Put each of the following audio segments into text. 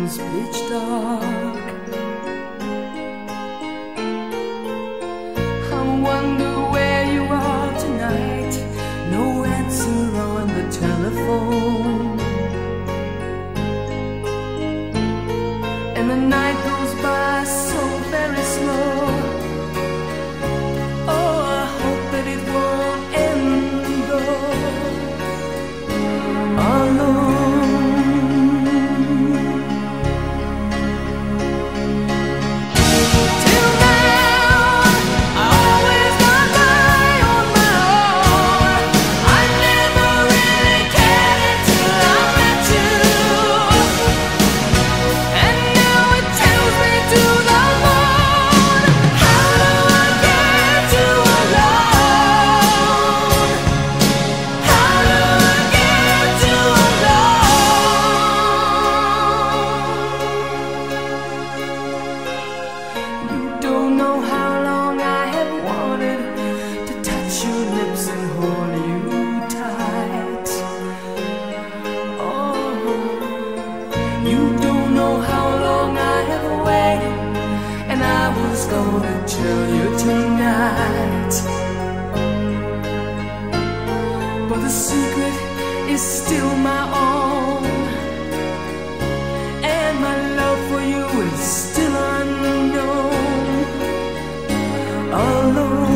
was pitch dark. I wonder where you are tonight. No answer on the telephone, and the night goes by so very slow. Oh, I hope that it won't end though. Alone. Gonna tell you tonight, but the secret is still my own, and my love for you is still unknown. Alone.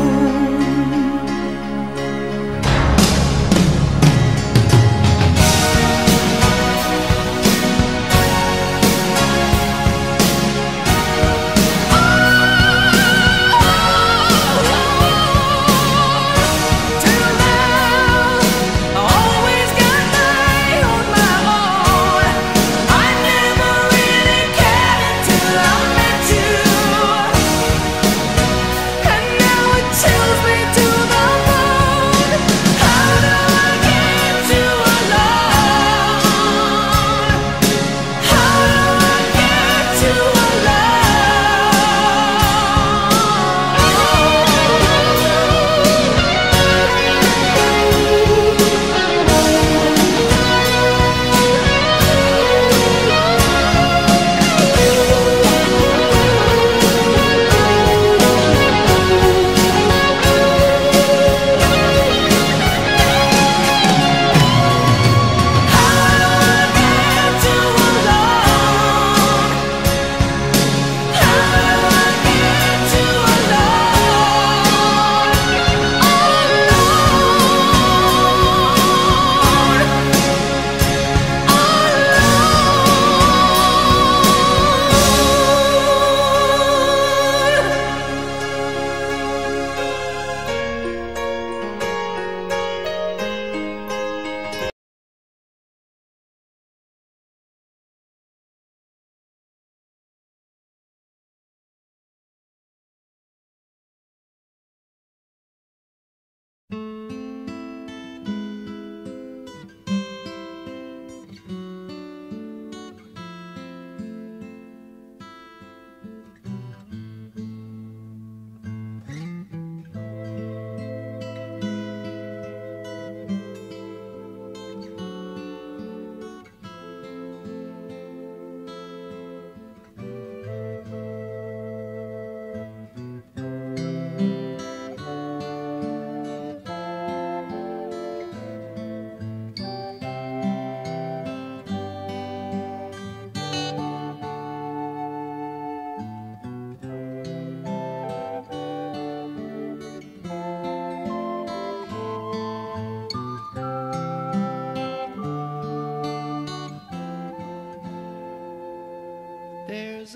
There's a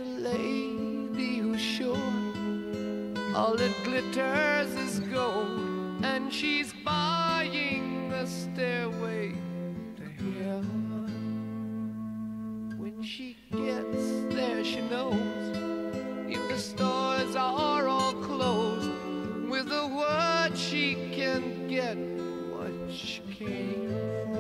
lady who's sure all that glitters is gold, and she's buying a stairway to heaven. When she gets there, she knows if the stores are all closed, with a word she can get what she came for.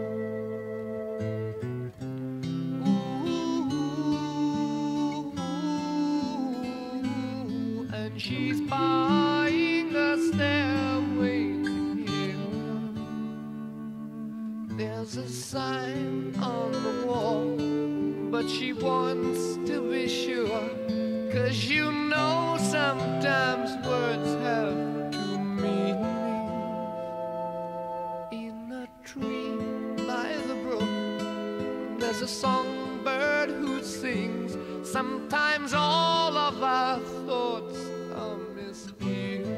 She's buying a stairway to heaven. There's a sign on the wall, but she wants to be sure. 'Cause you know sometimes words have two meanings. In a tree by the brook, there's a songbird who sings. Sometimes all of our thoughts are misgiven.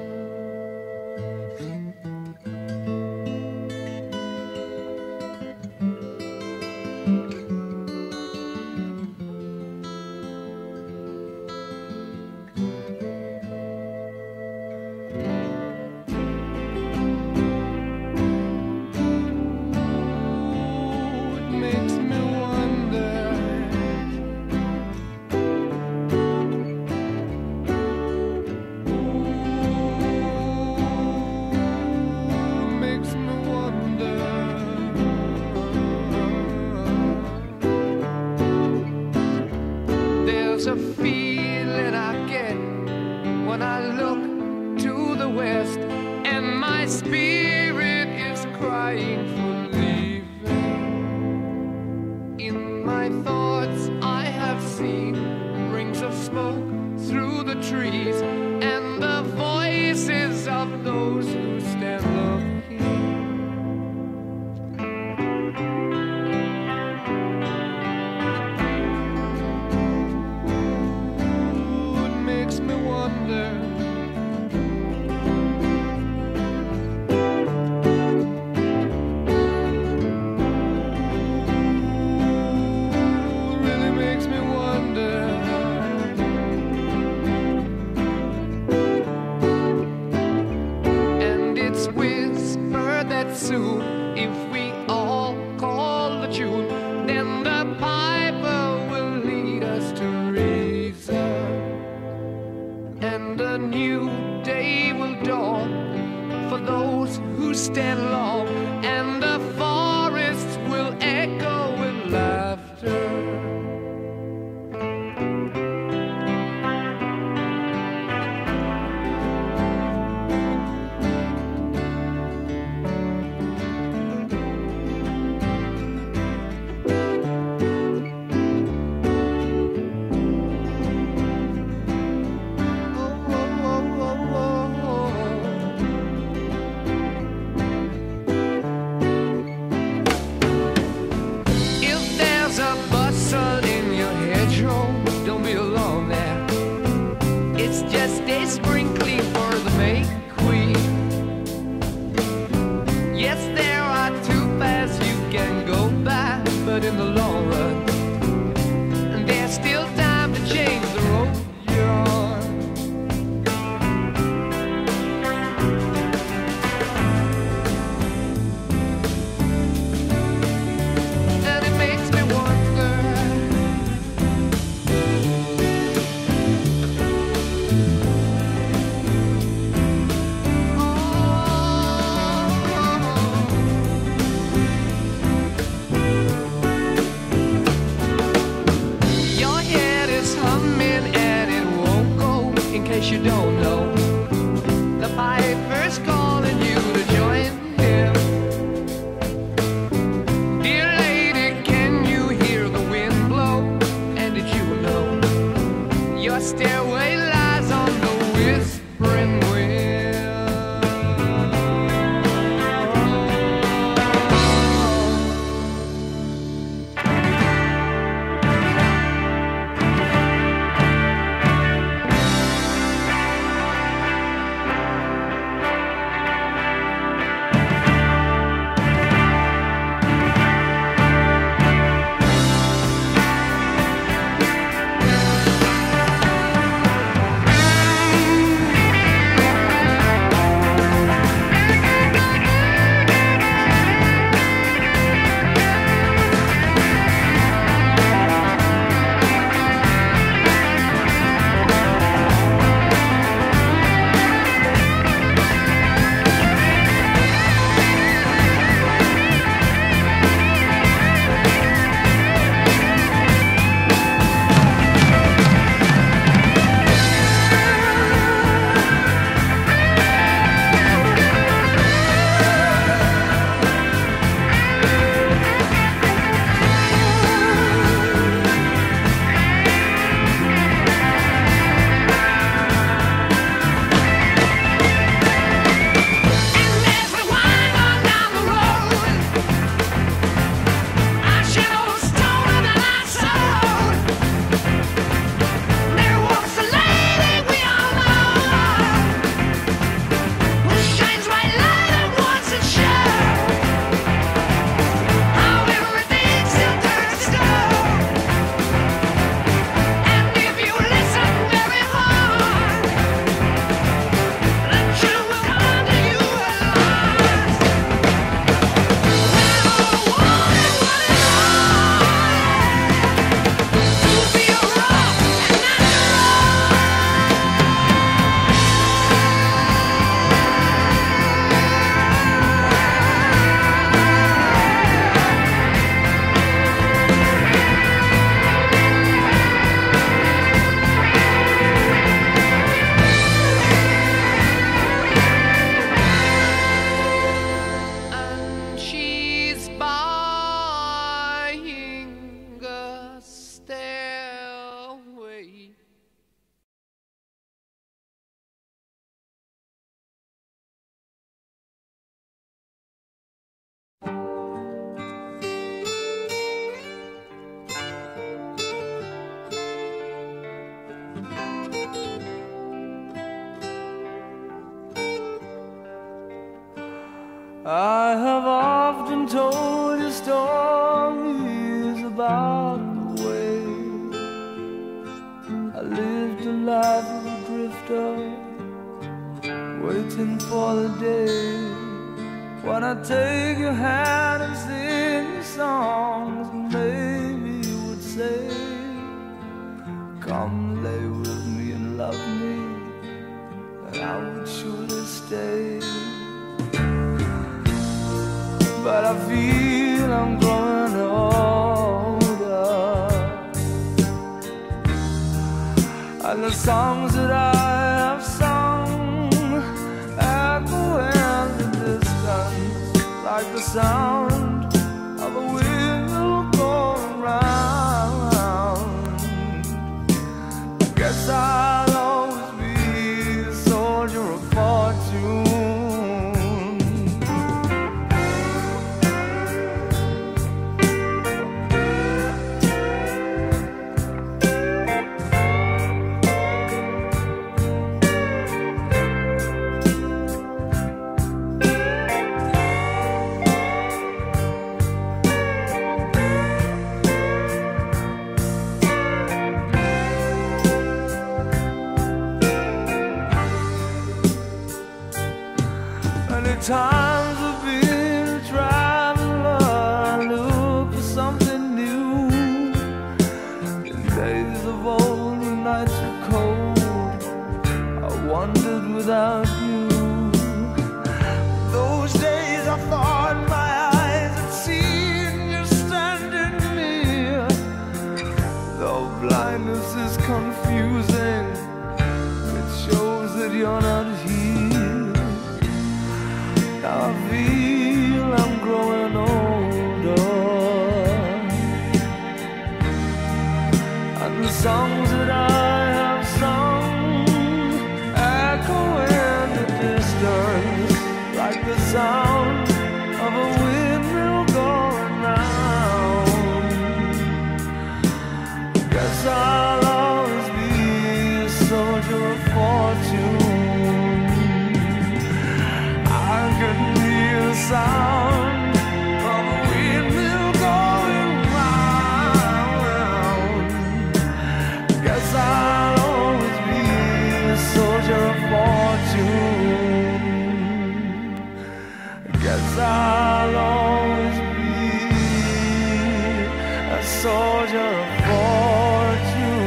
There's a feeling I get when I look to the west, and my spirit is crying for leaving. In my thoughts I have seen rings of smoke through the trees, and the voices of those who stand looking. Soon, if we all call the tune, then the piper will lead us to reason, and a new day will dawn for those who stand long, and the forests will echo with laughter. Just a sprinkling for the May Queen. Yes, there are two paths you can go by, but in the long run, there's still time to change the road you're on. And it makes me wonder, you don't know, the piper's calling you to join him. Dear lady, can you hear the wind blow? And did you know your stairway lies on the whispering wind? about the way I lived a life of a drifter, waiting for the day when I take your hand and sing you songs, and maybe you would say, come lay with me and love me, and I would surely stay. But I feel I'm growing older, and the songs that I have sung echo in the distance like the sound of a wheel going round. I guess I'll always be a soldier of fortune. Times I've been a traveler, I look for something new. In days of old, the nights were cold, I wandered without you. Those days I thought my eyes had seen you standing near. Though blindness is confusing, it shows that you're not here. Now I feel I'm growing older, and the songs that I have sung echo in the distance like the sound of a windmill going round. Guess I'll always be a soldier of fortune. I can hear the sound of a windmill going round. Guess I'll always be a soldier of fortune. Guess I'll always be a soldier of fortune.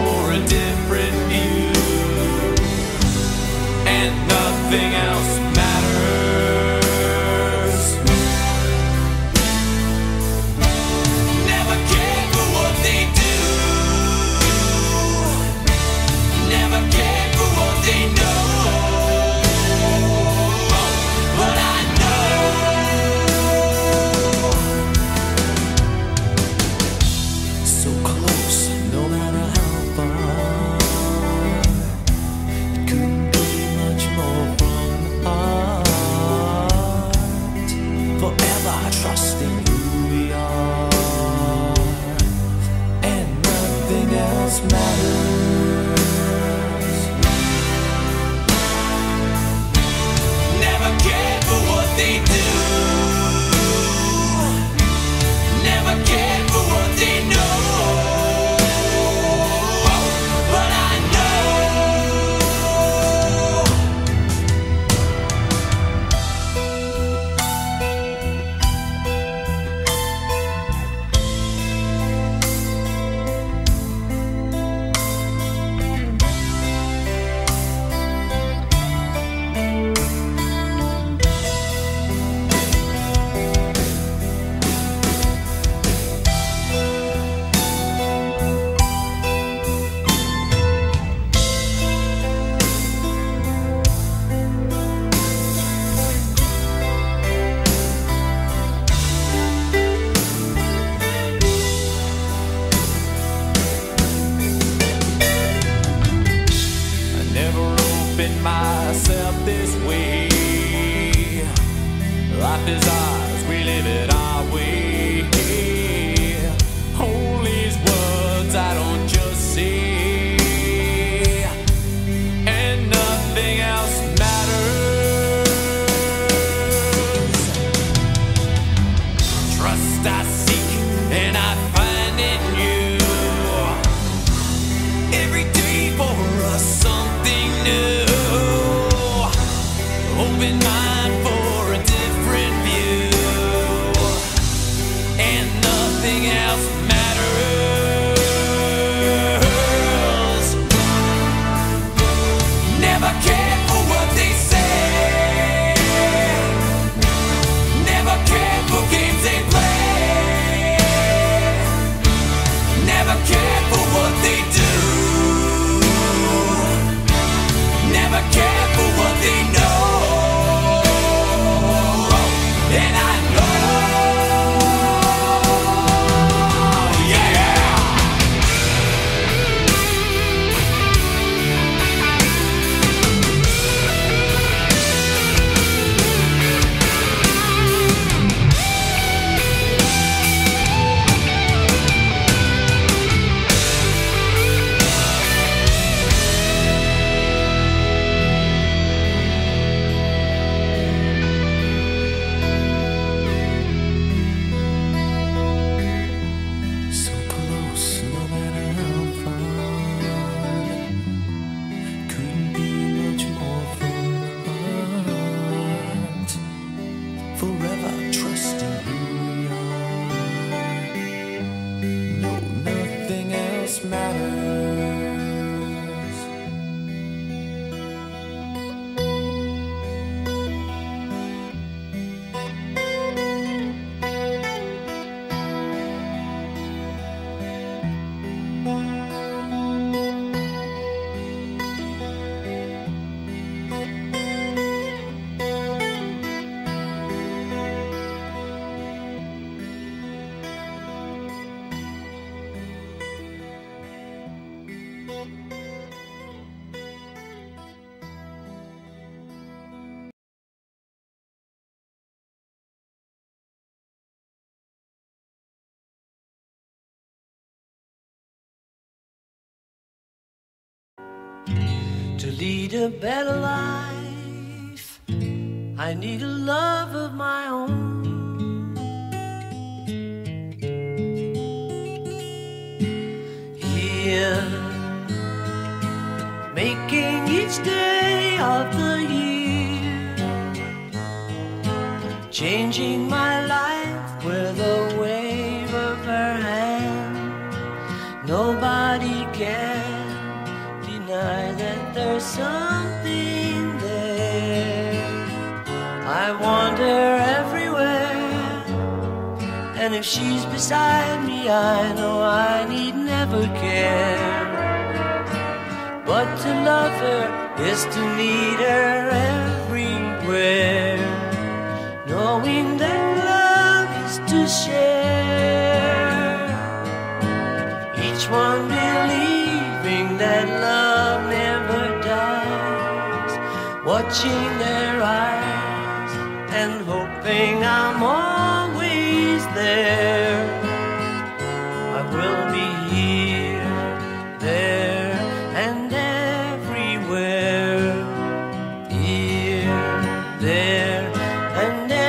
nothing else matters. they do. Never cared for what they know. But I know myself this way. Life is ours, we live it our way. All these words I don't just say, and nothing else matters. Trust I seek and I find in you. Every day for us something new. Open mind for a different view, and nothing else matters. Never cared for what they say. Never cared for games they play. Never cared for what they do. Never cared for what they know. And I know, yeah. So close, no matter how far. Couldn't be much more from the heart. Forever trusting who we are. No, nothing else matters. To lead a better life, I need a love of my own. Here, making each day of the year, changing my life with a wave of her hand. Nobody can deny that there's something there. I want her everywhere, and if she's beside me, I know I need never care. But to love her is to need her everywhere, knowing that love is to share. Each one believing that love never dies, watching their eyes and hoping I'm always there. I will be here, there, and everywhere. Here, there, and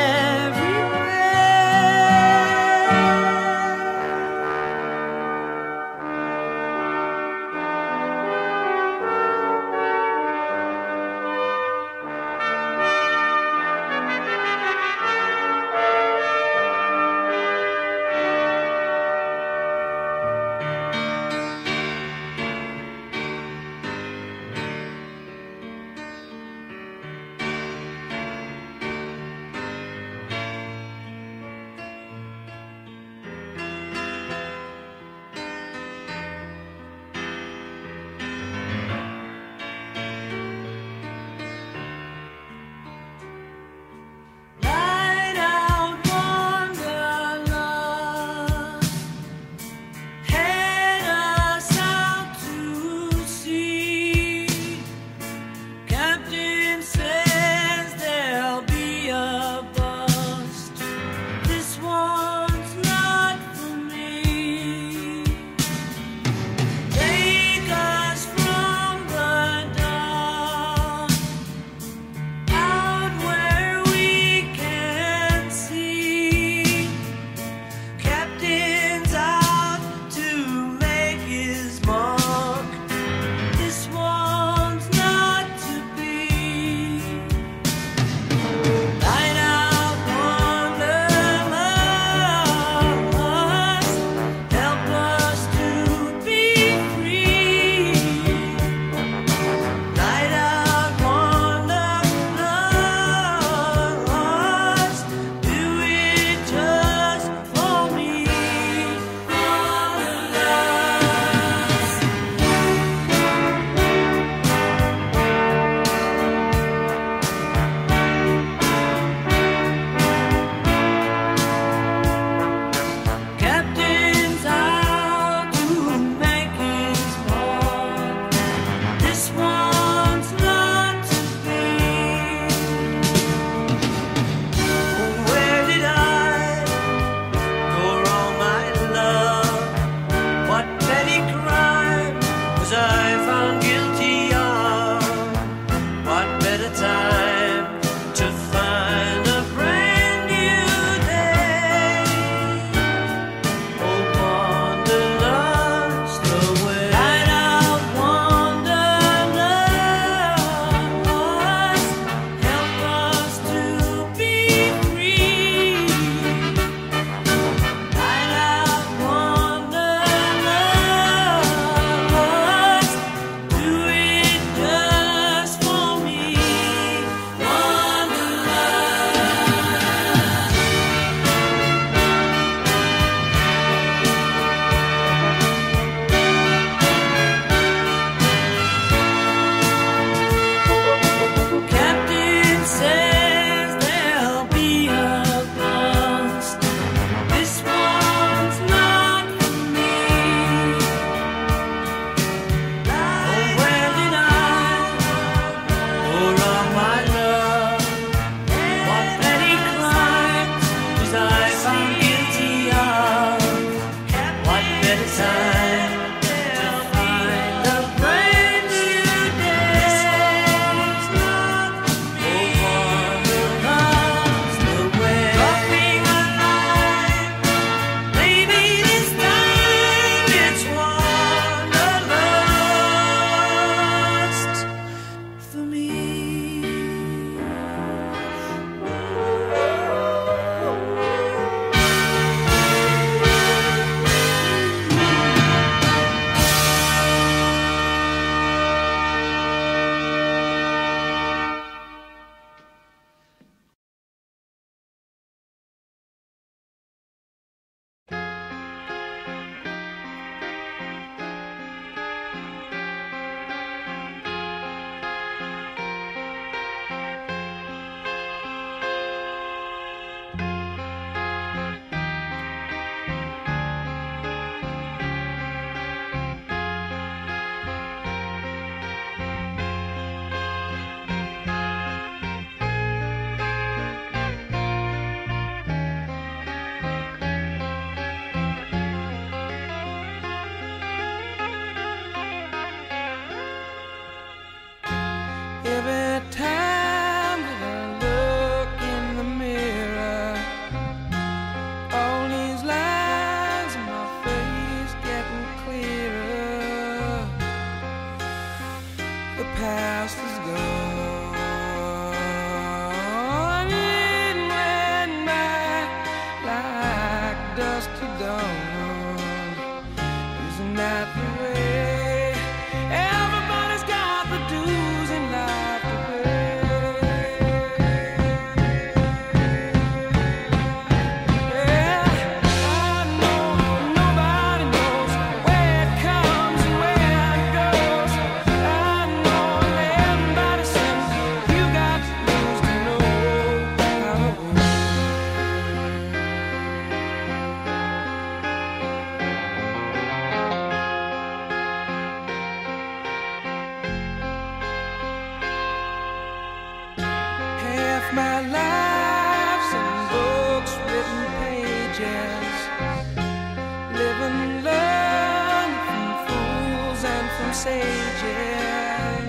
sages.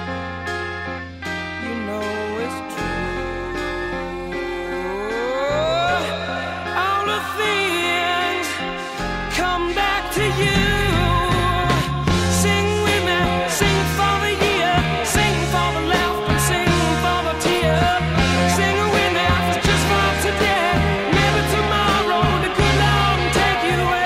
You know it's true. All the things come back to you. Sing with me, sing for the year, sing for the laughter, and sing for the tear. Sing with me, just for today. Maybe tomorrow the good Lord will take you away.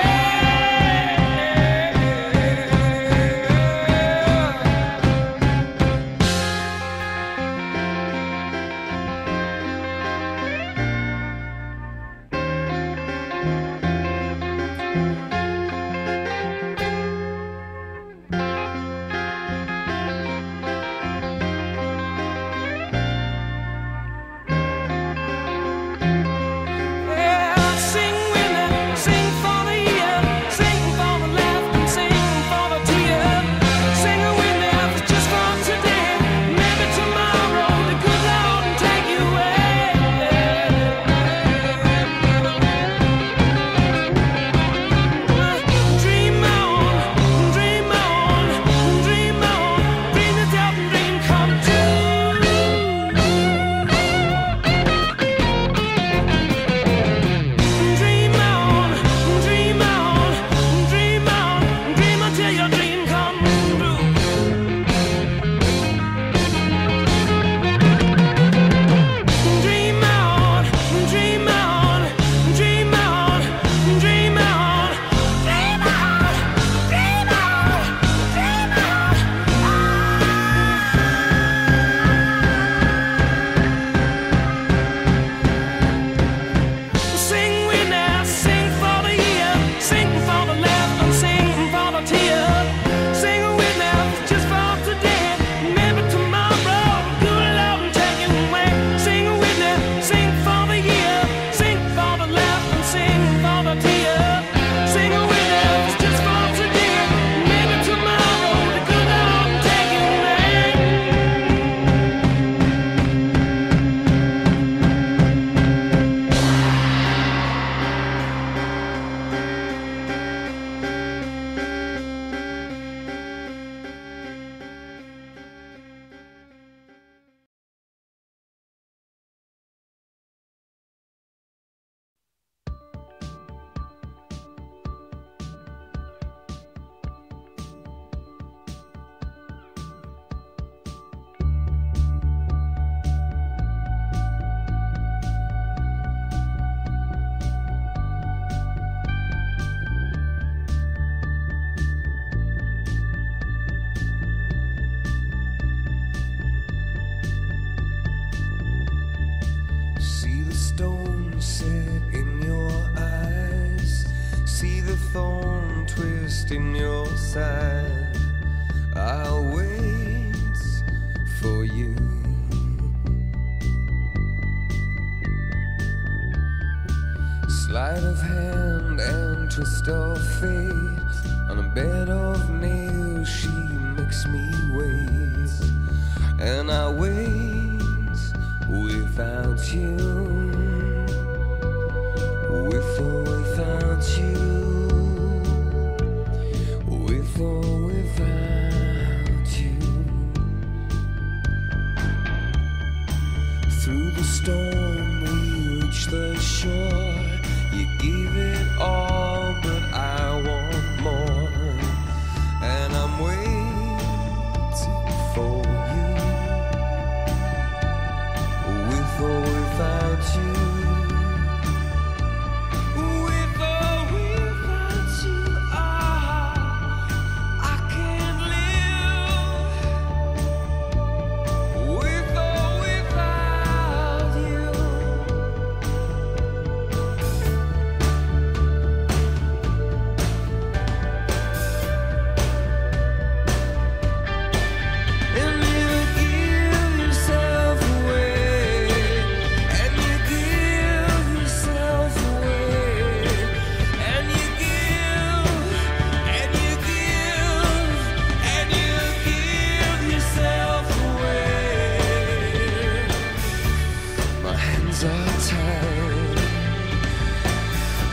In your side, I'll wait for you. Sleight of hand and twist of fate. On a bed of nails, she makes me wait, and I wait without you, with or without you. With or without you. Through the storm we reach the shore. You give it all, but I want more, and I'm waiting for you. With or without you.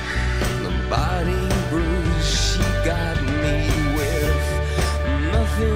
Body bruise, she got me with nothing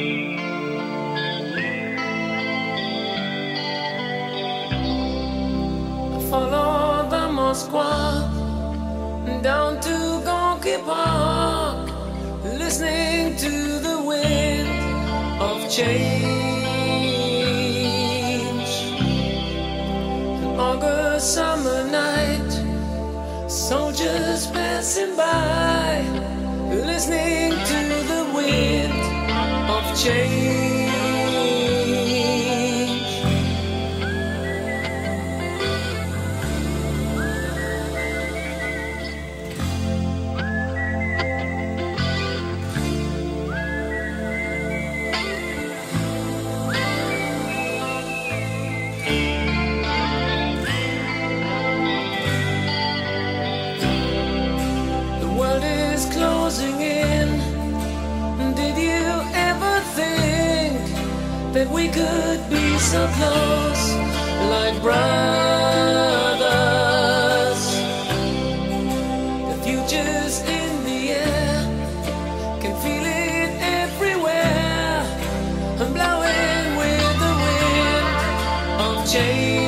Follow the Moskva down to Gorky Park, listening to the wind of change. An August summer night, soldiers passing by, listening to the wind of change. Closing in. Did you ever think that we could be so close, like brothers? The future's in the air, can feel it everywhere. I'm blowing with the wind of change.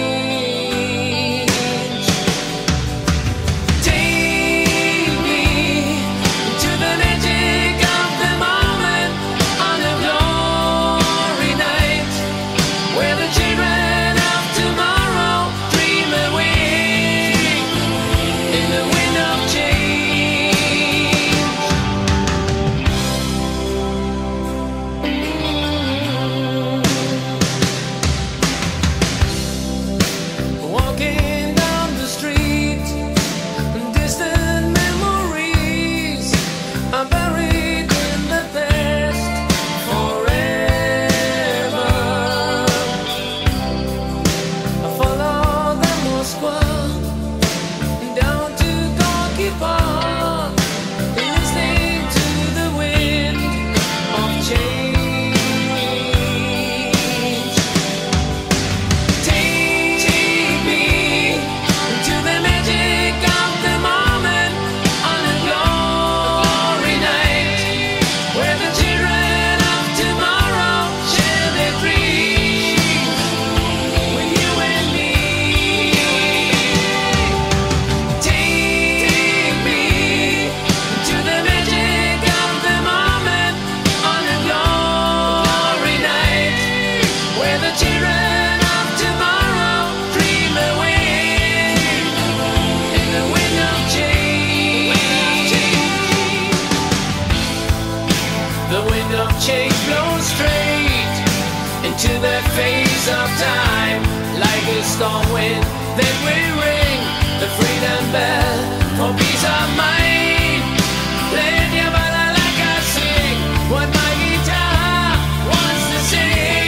Change blows straight into that phase of time, like a storm wind. Then we ring the freedom bell for peace of mind. Play your bala like I sing what my guitar wants to sing.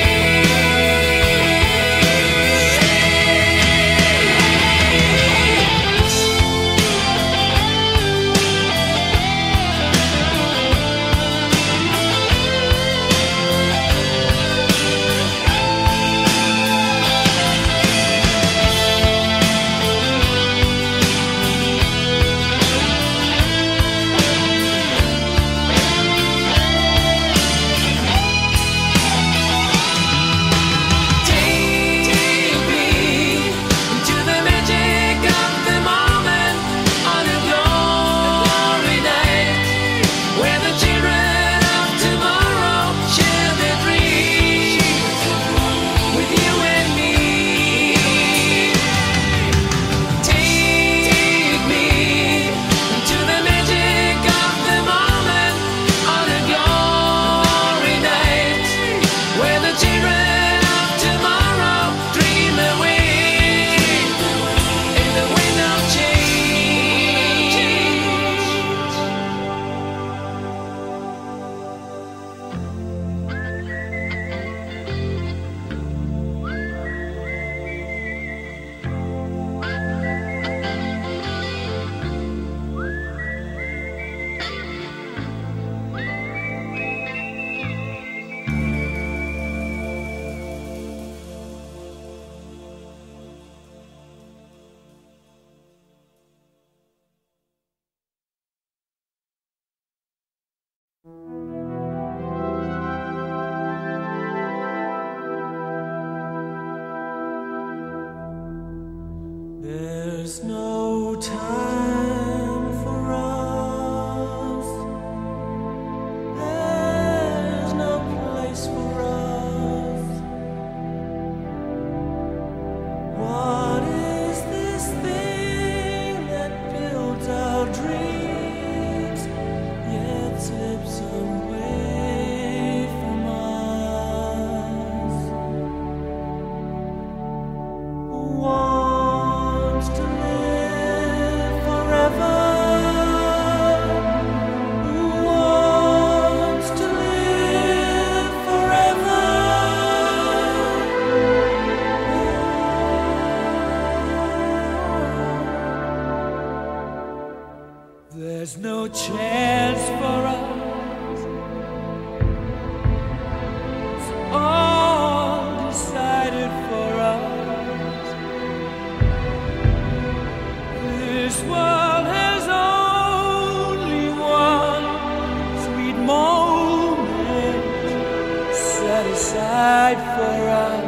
set aside for us.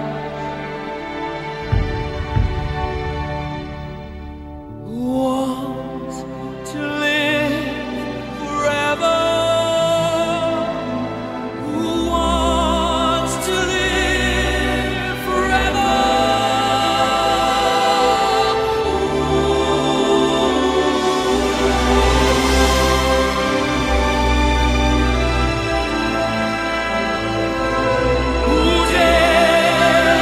Who wants to live forever? Who wants to live forever? Who dares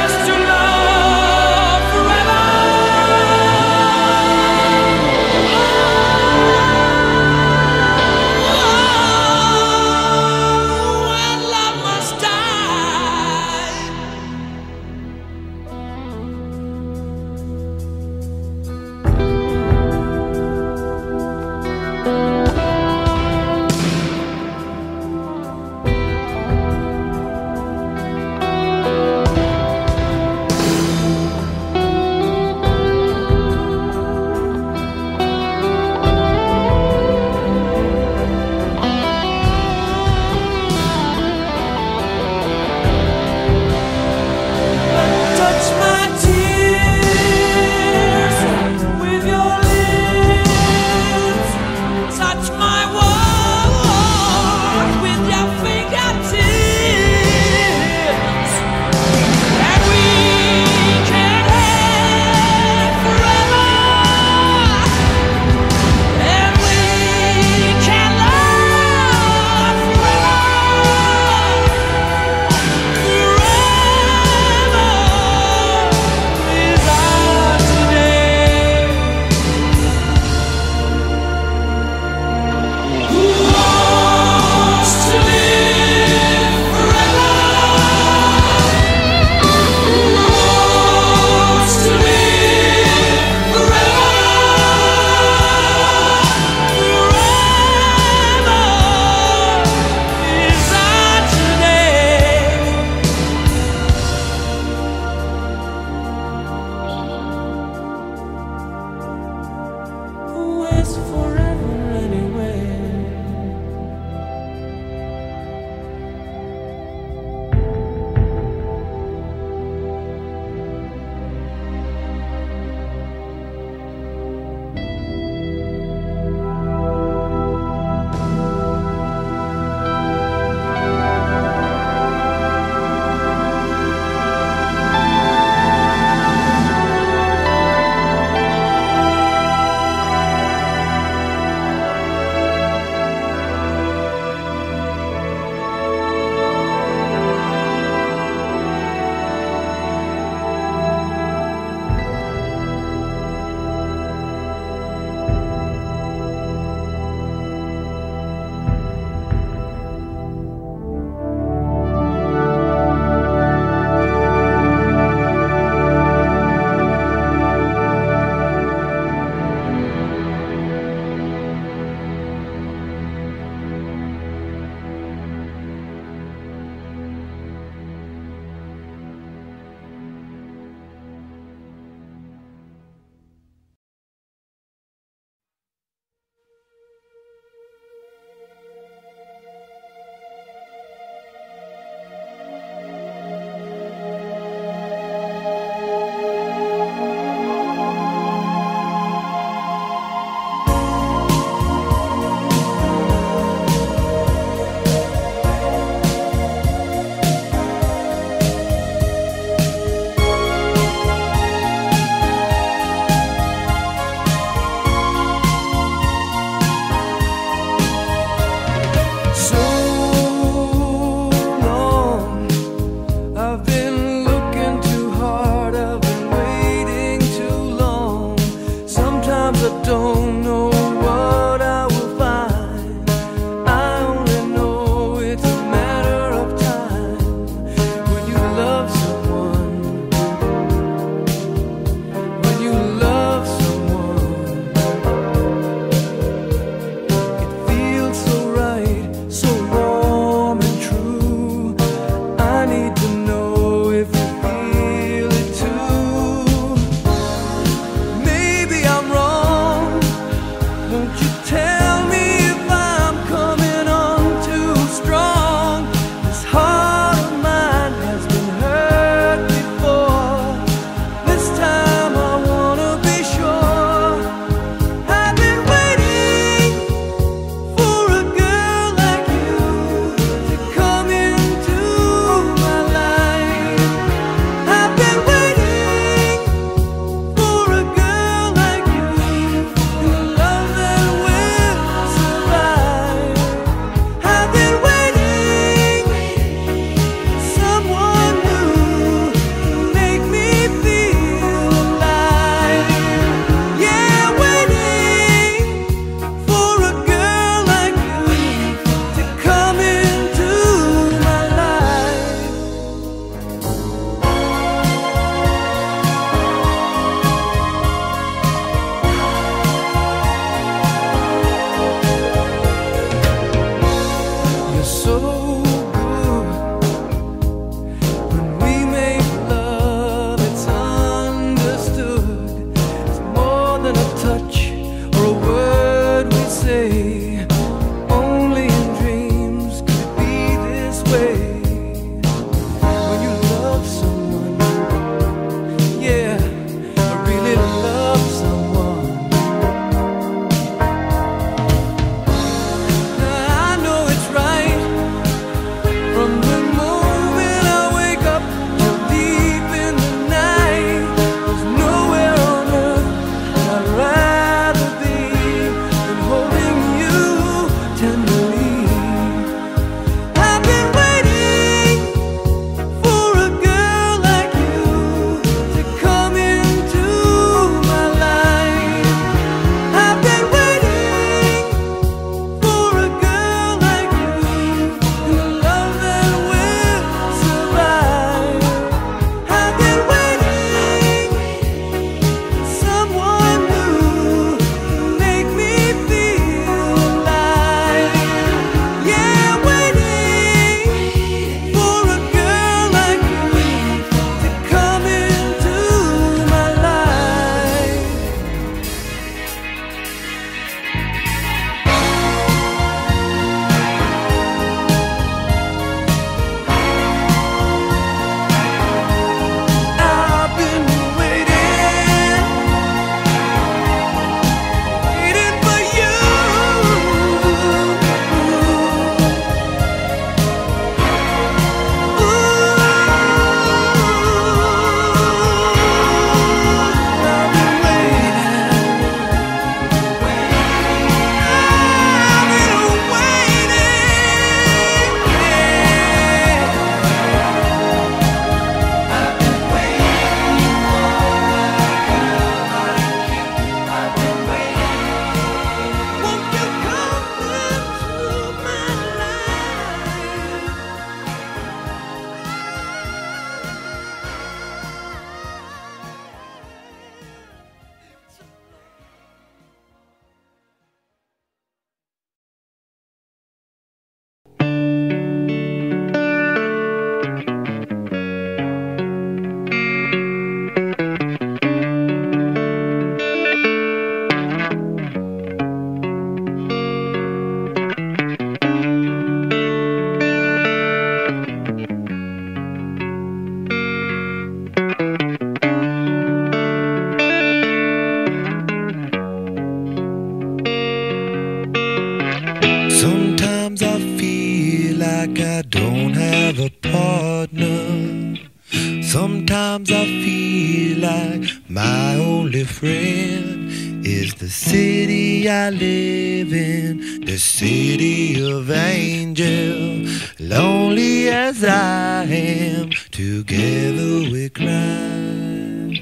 partner. Sometimes I feel like my only friend is the city I live in, the city of angels. Lonely as I am, together we cry.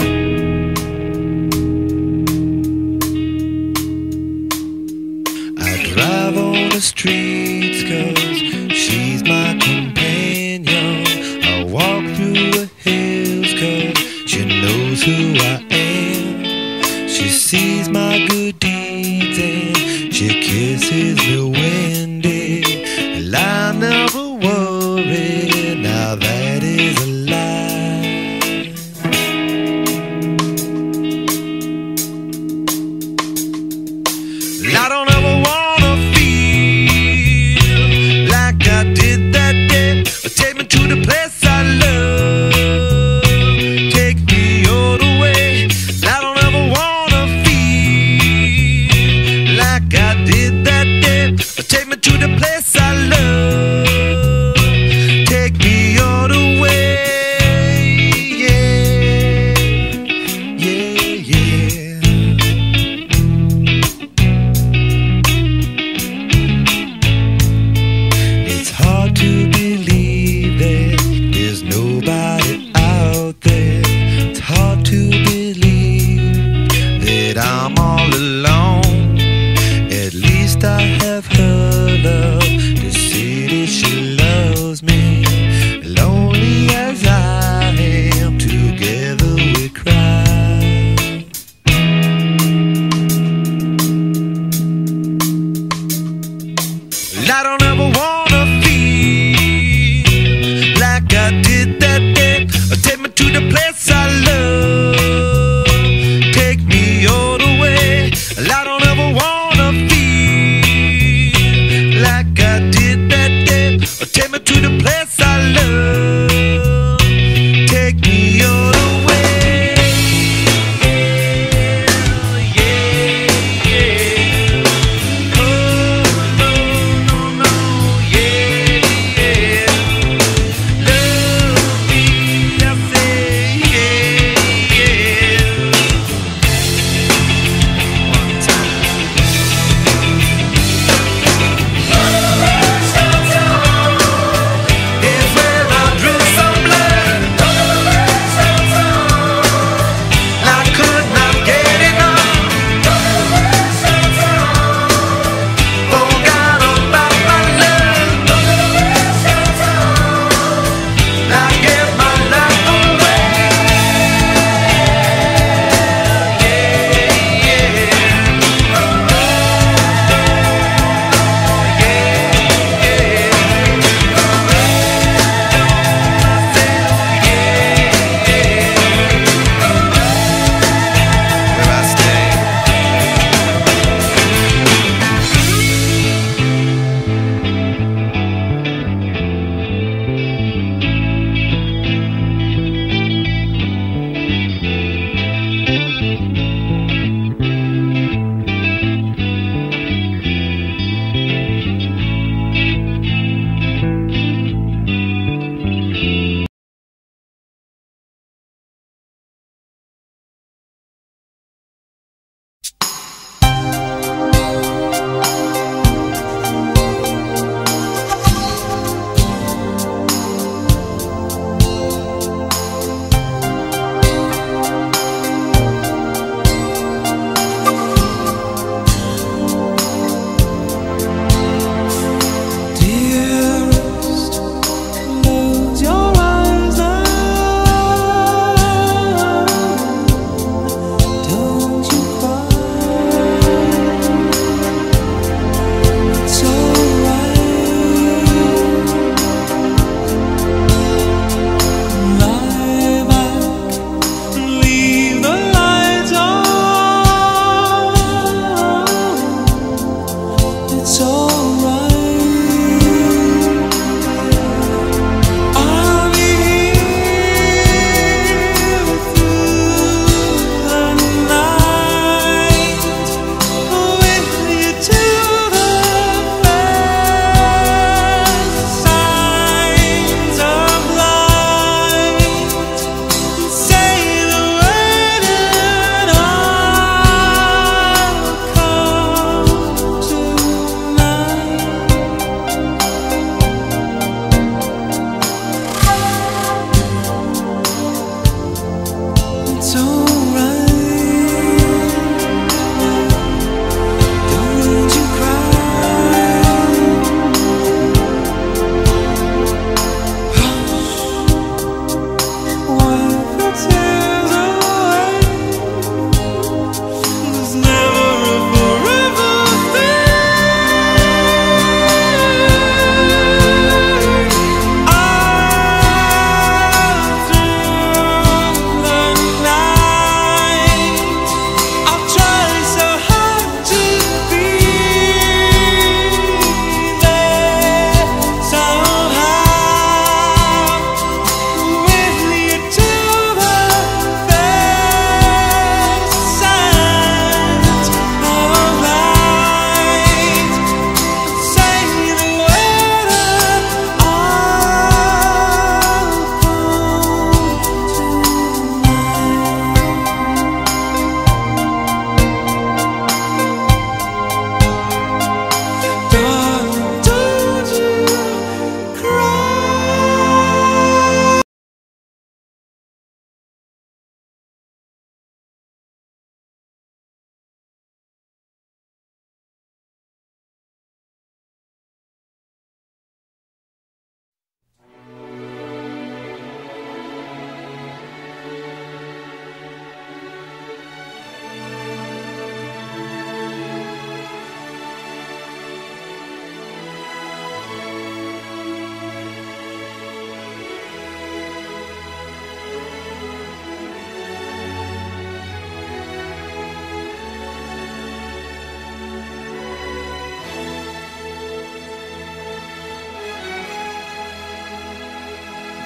I drive on the streets 'cause she's my companion. I walk through the hills 'cause she knows who I am. She sees my good deeds and she kisses me windy. And I never worry, now that is a lie. I don't ever wanna feel like I did that day. Take me to the place I love. Take me all the way. I don't ever wanna feel like I did that day. Take me to the place I love. Take me all the way. Yeah, yeah, yeah. It's hard to believe that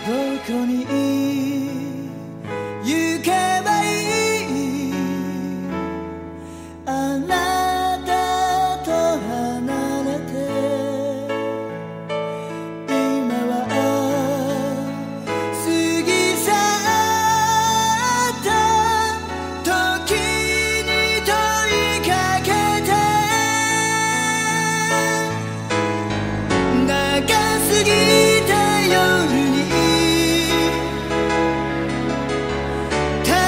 どこに行けばいいあなたと離れて今は過ぎ去った時に問いかけて長すぎた夜にた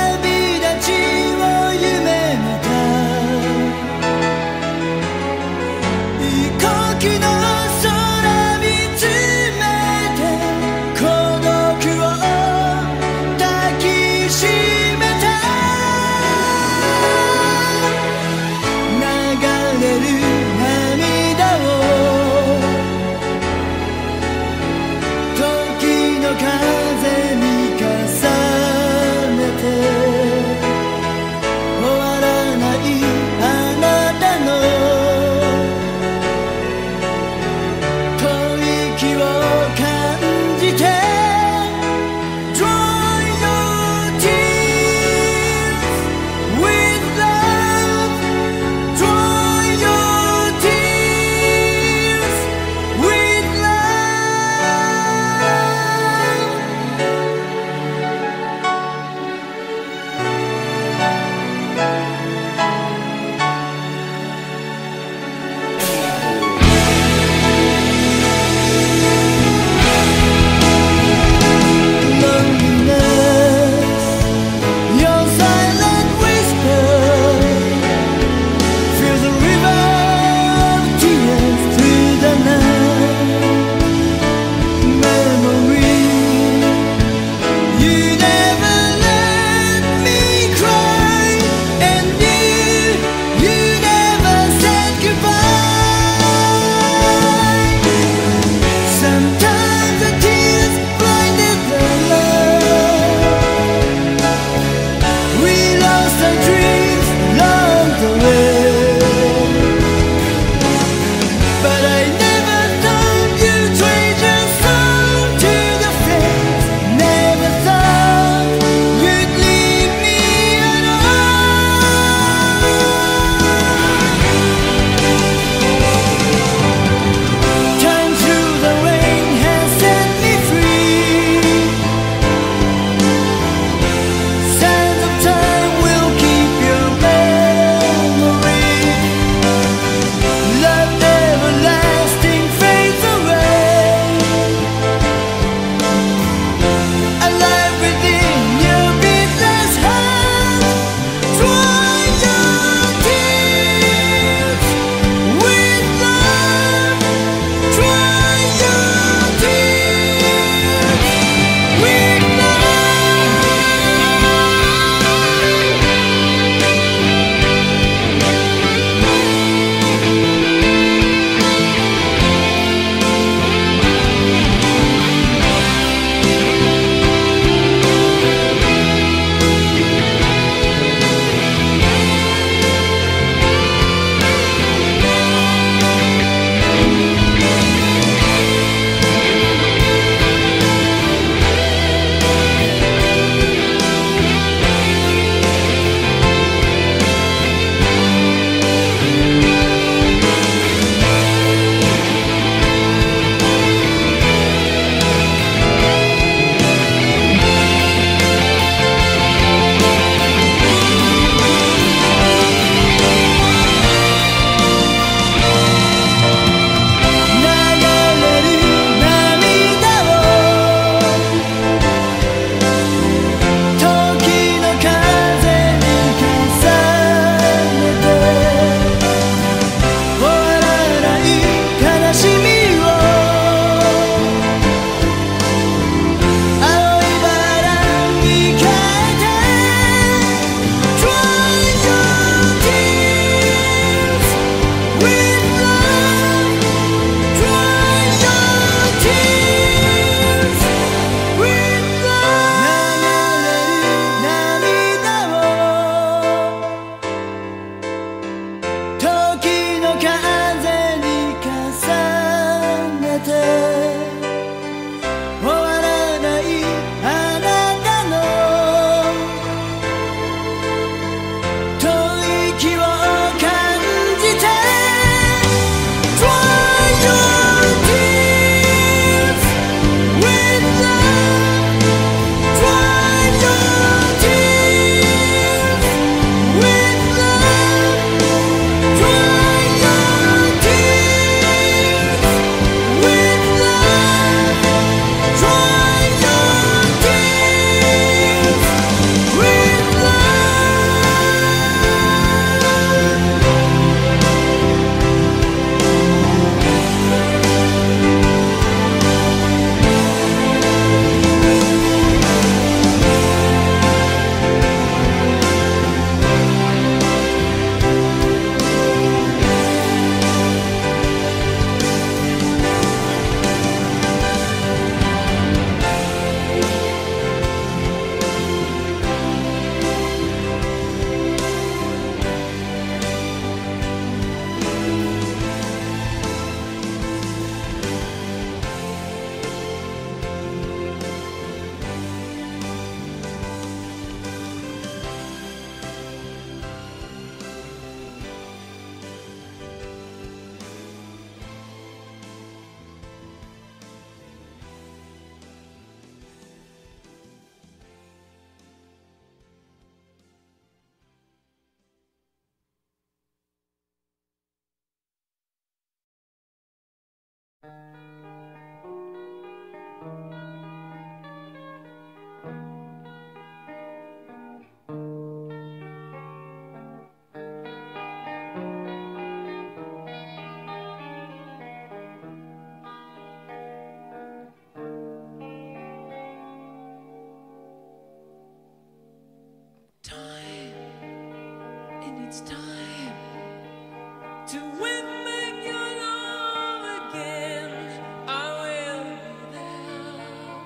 It's time to win back your love again. I will be there.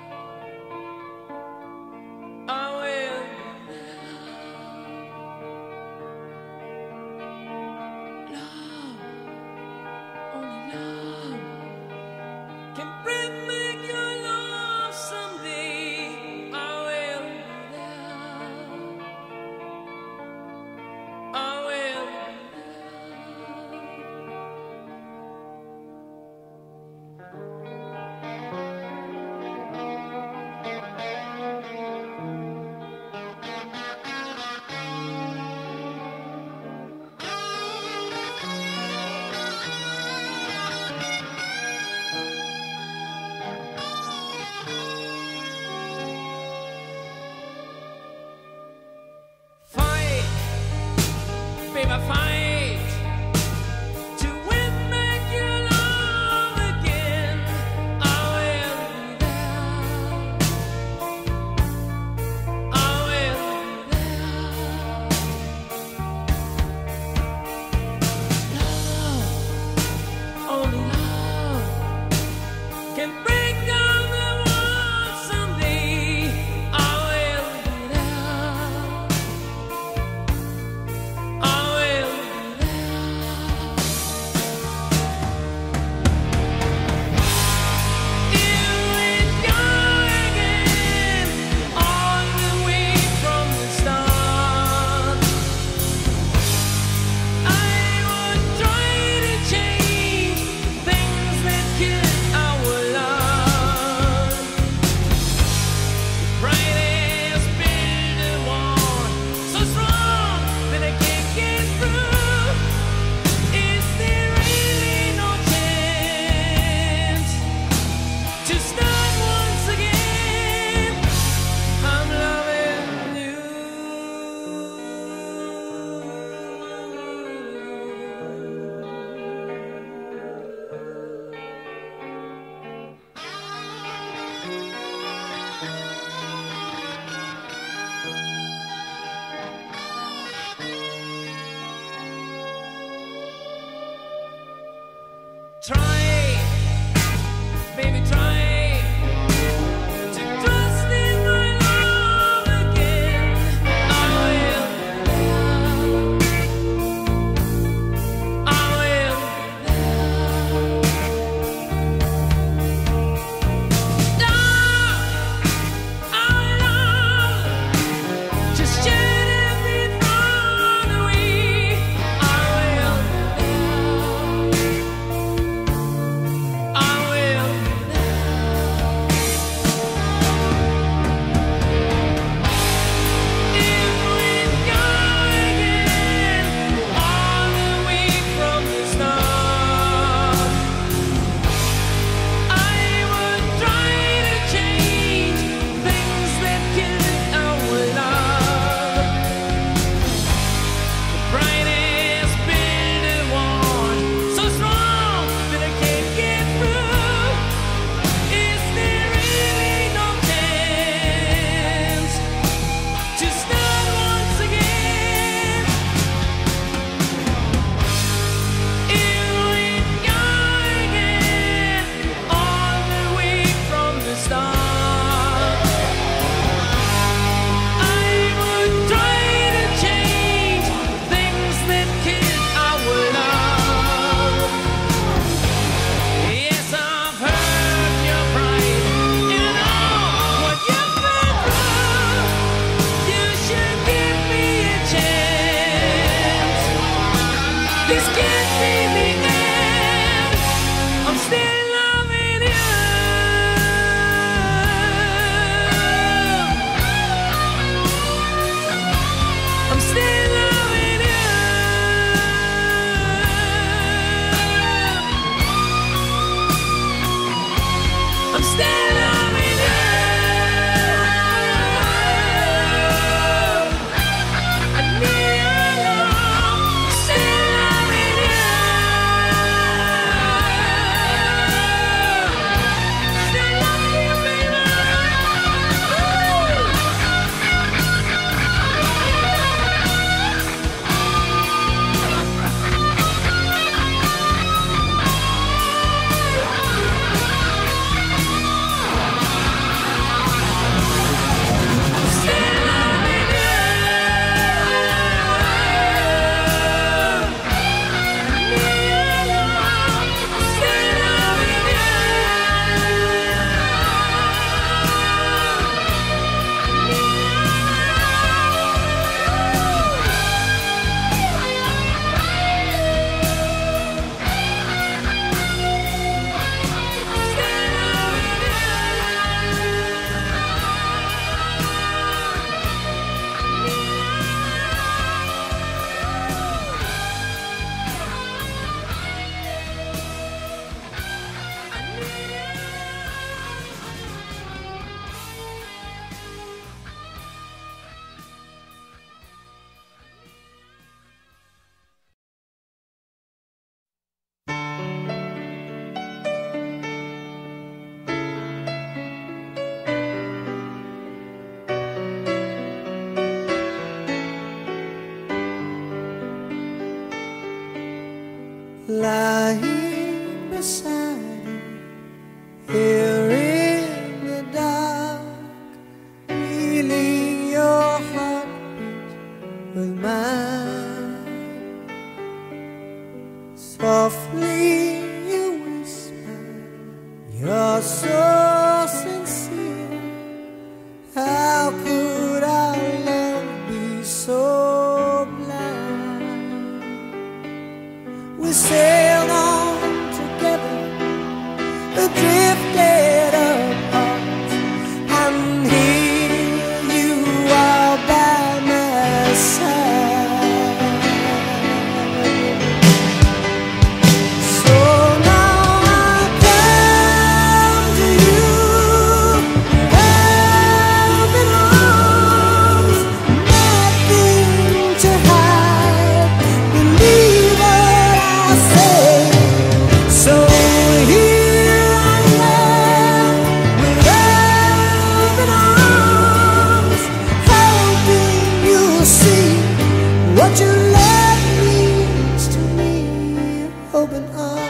I will be there. Love, only love can bring back your love someday. I will be there. I will be there. lying beside you here in the dark, feeling your heartbeat with mine. Softly you whisper, you're so sincere. How could our love be so blind? We sailed on together, drifted apart, and here you are by my side. So now I come to you, open arms, nothing to hide. Believe what I say. So here I am, with open arms, hoping you'll see what your love means to me. Open arms.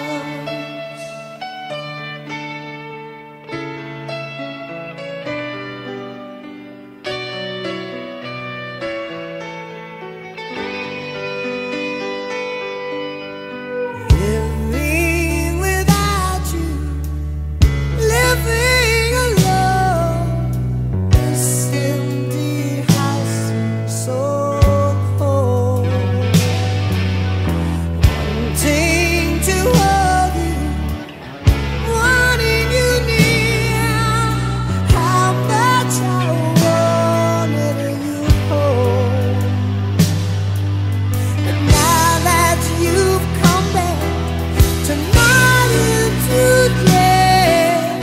Living without you, living alone, this empty house seems so cold. Wanting to hold you, wanting you near, how much I wanted you hold. But now that you've come back tonight and today,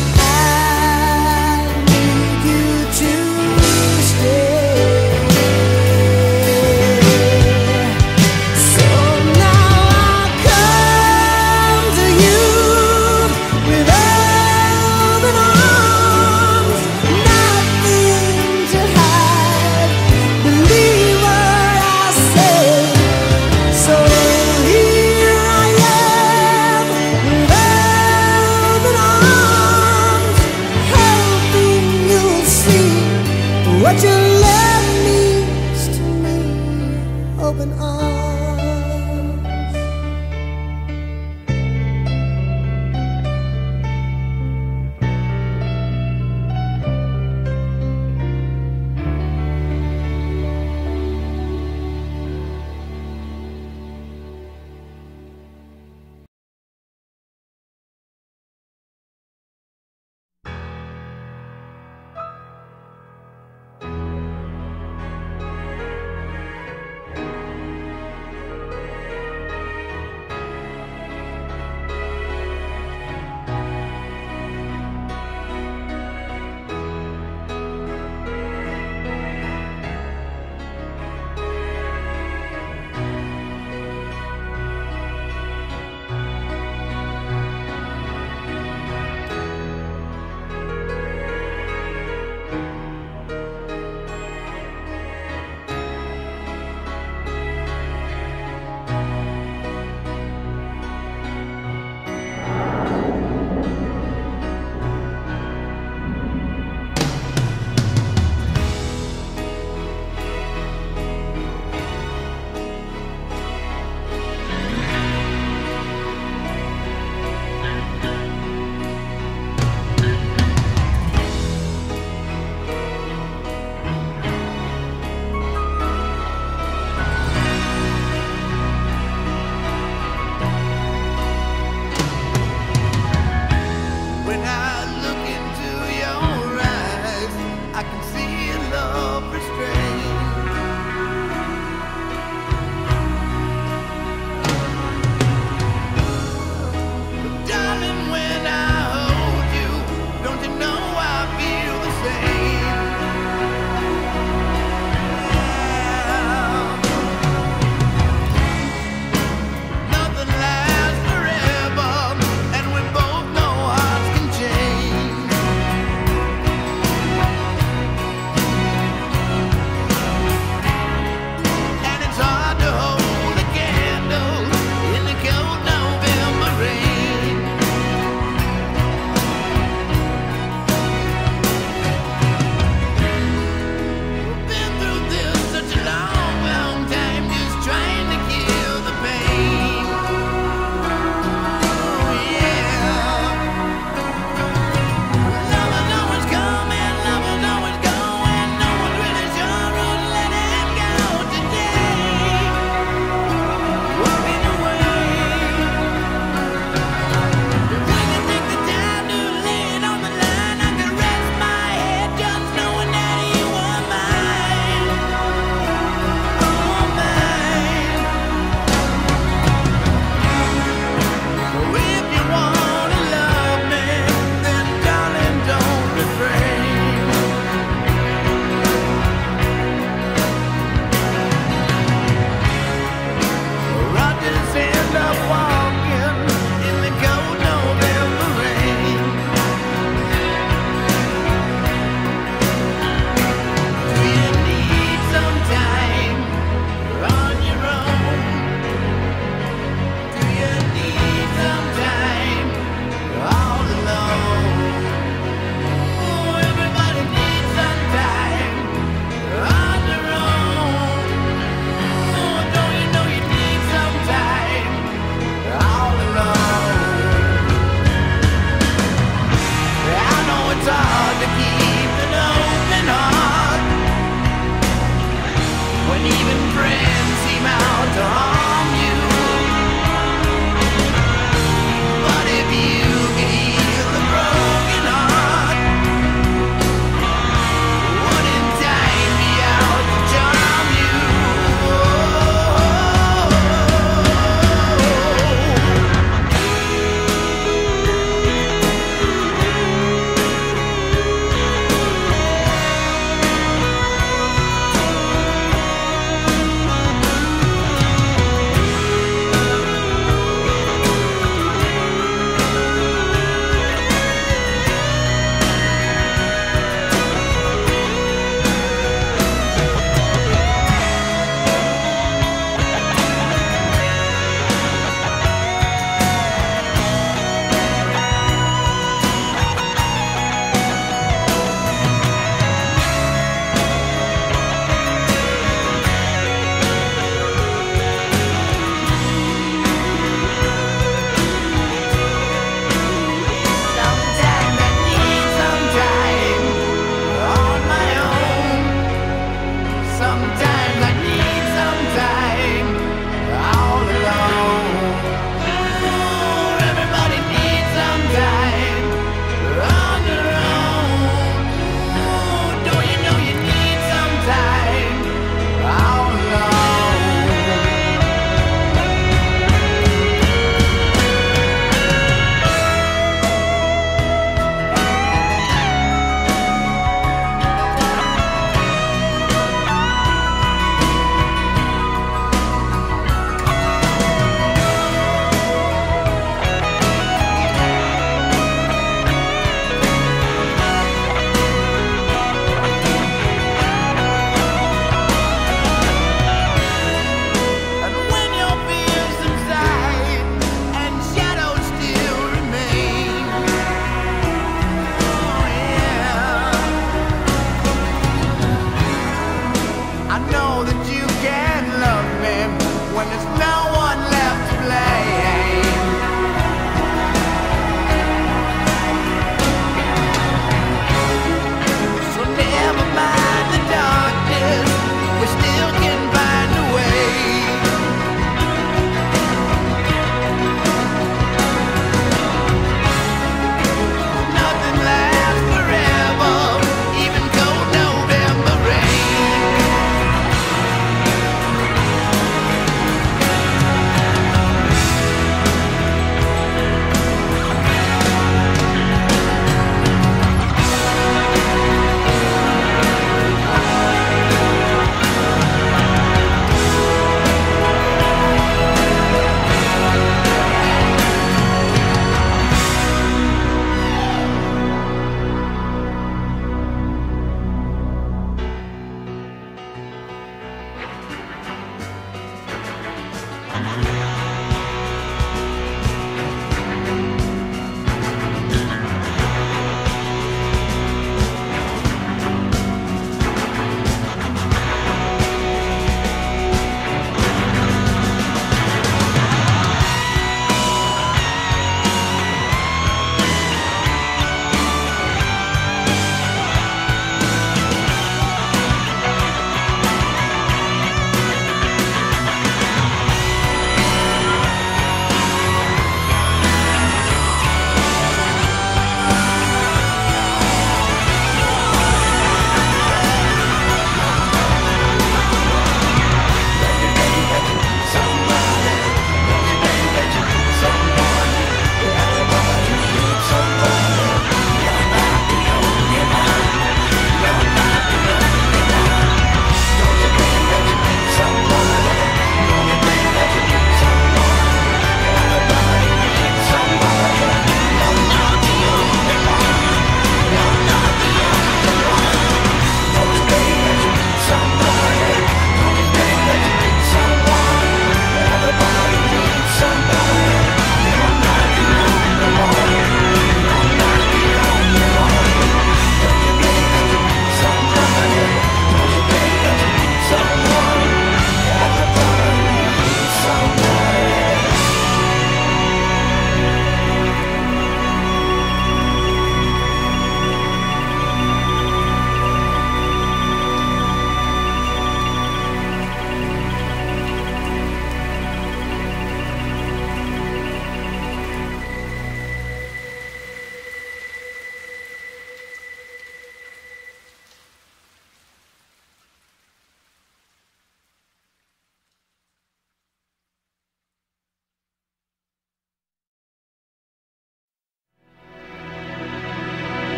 I need you to stay. So now I come to you with open arms, nothing to hide. Believe what I say. So here I am, with open arms, hoping you'll see what your love means to me. Open arms. When I look into your eyes, I can see a love restrained. But darling, when I hold you, don't you know I feel the same? Nothing lasts forever, and we both know hearts can change.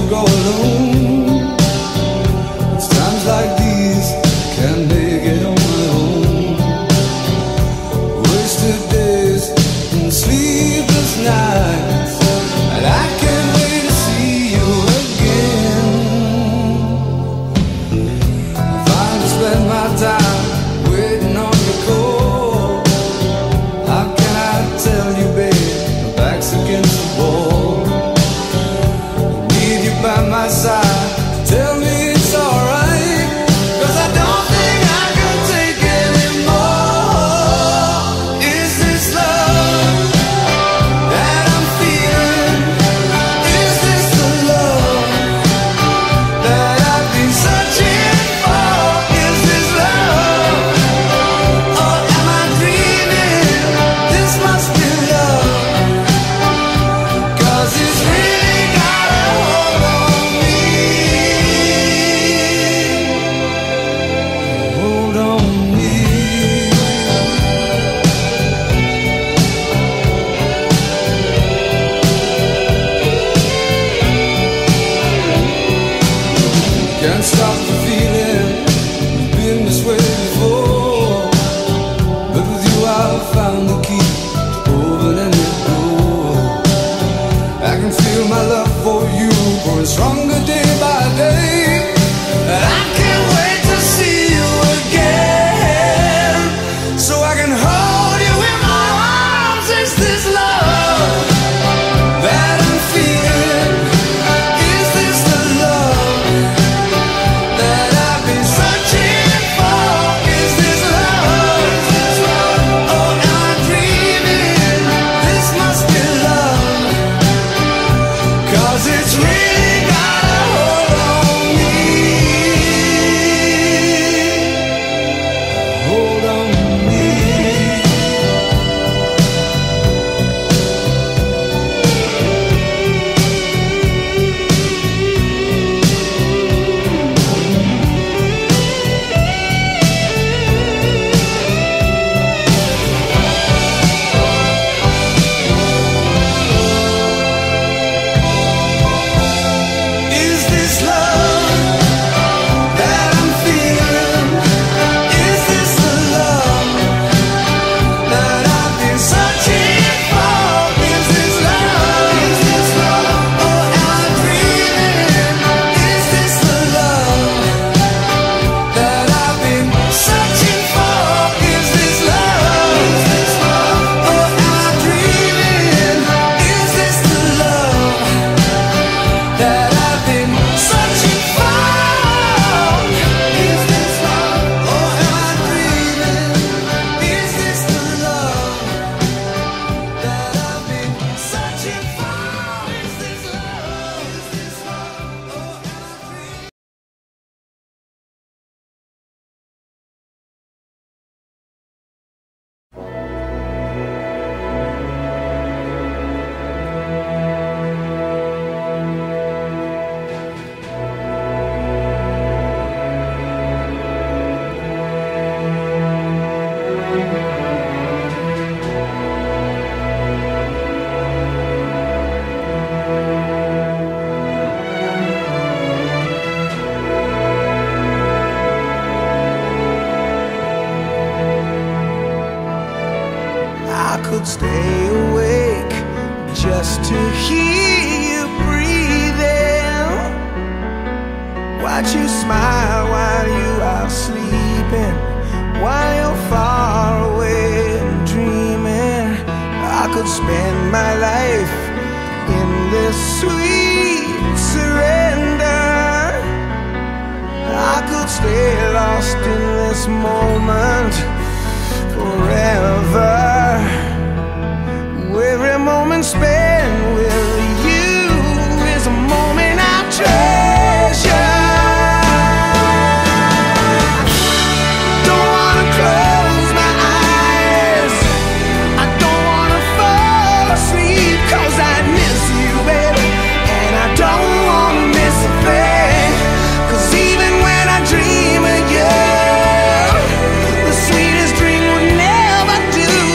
go alone. It's times like these can't make it on my own. Wasted days and sleepless nights, and I can't wait to see you again. If I just spend my time waiting on your call, how can I tell you, babe, my back's against the wall? Need you by my side, tell me it's alright, 'cause I don't think I can take anymore. Is this love that I'm feeling? Is this the love that I've been searching for? Is this love, or am I dreaming? This must be love, 'cause it's really got a hold on me. Hold on me. Can't stop the feeling, we've been this way before, but with you I've found the key to open any door. I can feel my love for you growing stronger day by day, and I can't wait to see you again, so I can hold you in my arms. Is this love that I'm feeling? Is this the love that I've been searching for? Is this love, or am I dreaming? This must be love, 'cause it's really got a hold on me. Hold on me. Is this love that I'm feeling? Is this the love that I've been searching for? Is this love, or am I dreaming? Is this the love that I've been searching for? Is this love, or am I dreaming? Is this the love that I've been searching for? Is this love, or am I dreaming? Is this the love that I've been searching for? Is this love, or am I dreaming? I could stay awake just to hear you breathing, watch you smile while you are sleeping, while you're far away and dreaming. I could spend my life in this sweet surrender. I could stay lost in this moment forever. Every moment spent with you is a moment I treasure. Don't wanna close my eyes, I don't wanna fall asleep, 'cause I miss you, baby, and I don't wanna miss a thing. 'Cause even when I dream of you, the sweetest dream would never do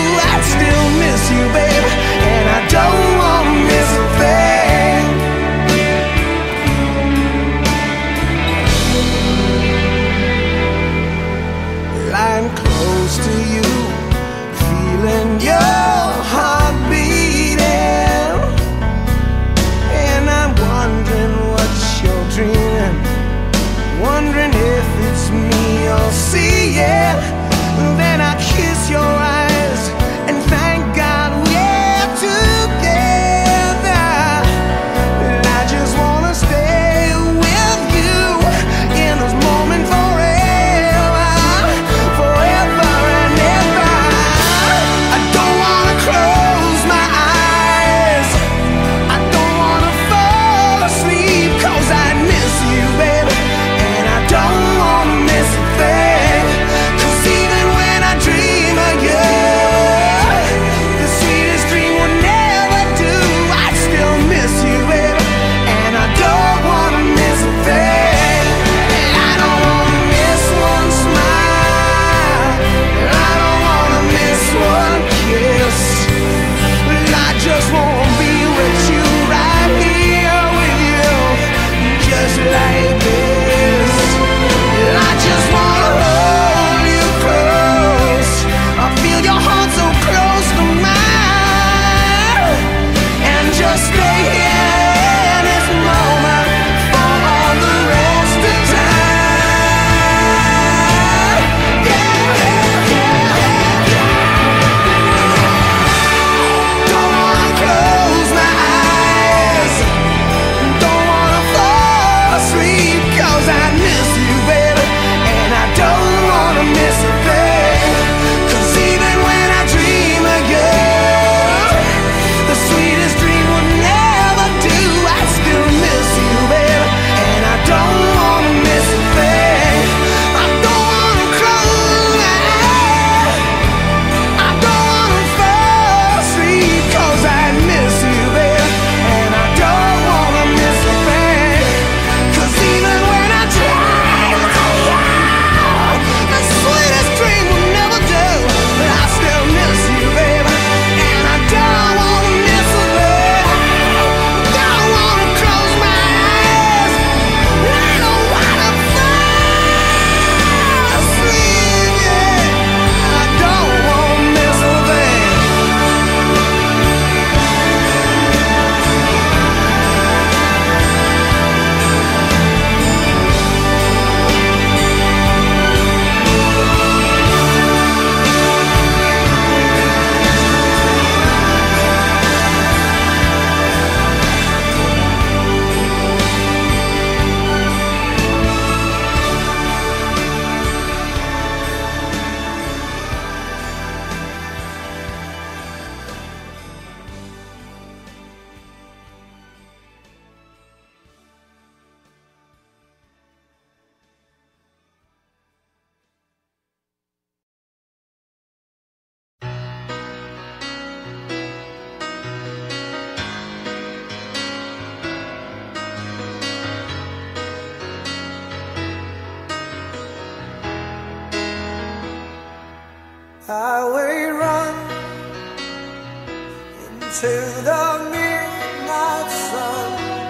to the midnight sun.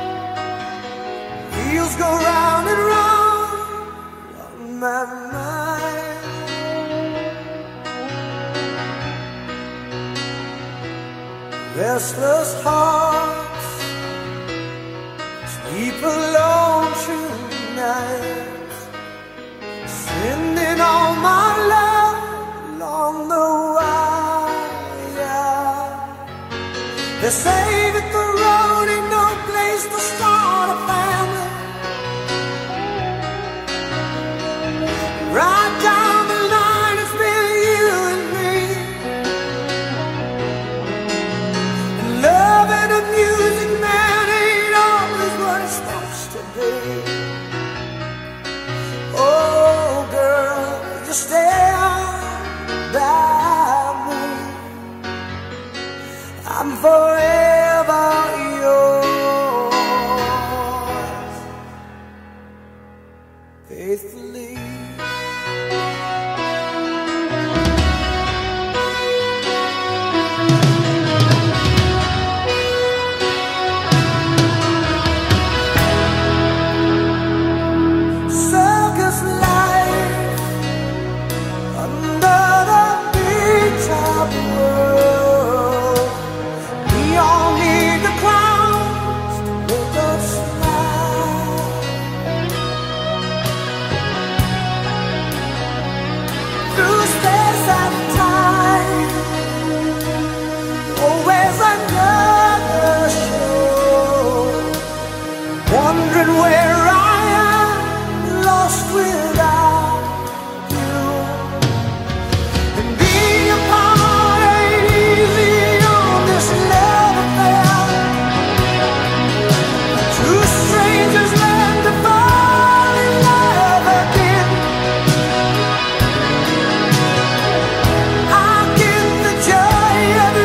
Wheels go round and round on my mind. Restless hearts sleep alone tonight, sending all my love along the wire. They say that the road ain't no place to start a family. Right down the line, it's been you and me. And love and the music, man, ain't always what it's supposed to be. Oh, girl, just stand by me. I'm forever yours, faithfully. Circus life under the big top world. We all need the clowns to make us smile. Through space and time, always another show. Wondering where I am, lost without you. And being apart ain't easy on this love affair. Two strangers learn to fall in love again. I get the joy of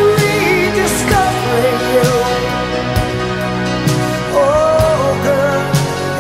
rediscovering you. Oh, girl,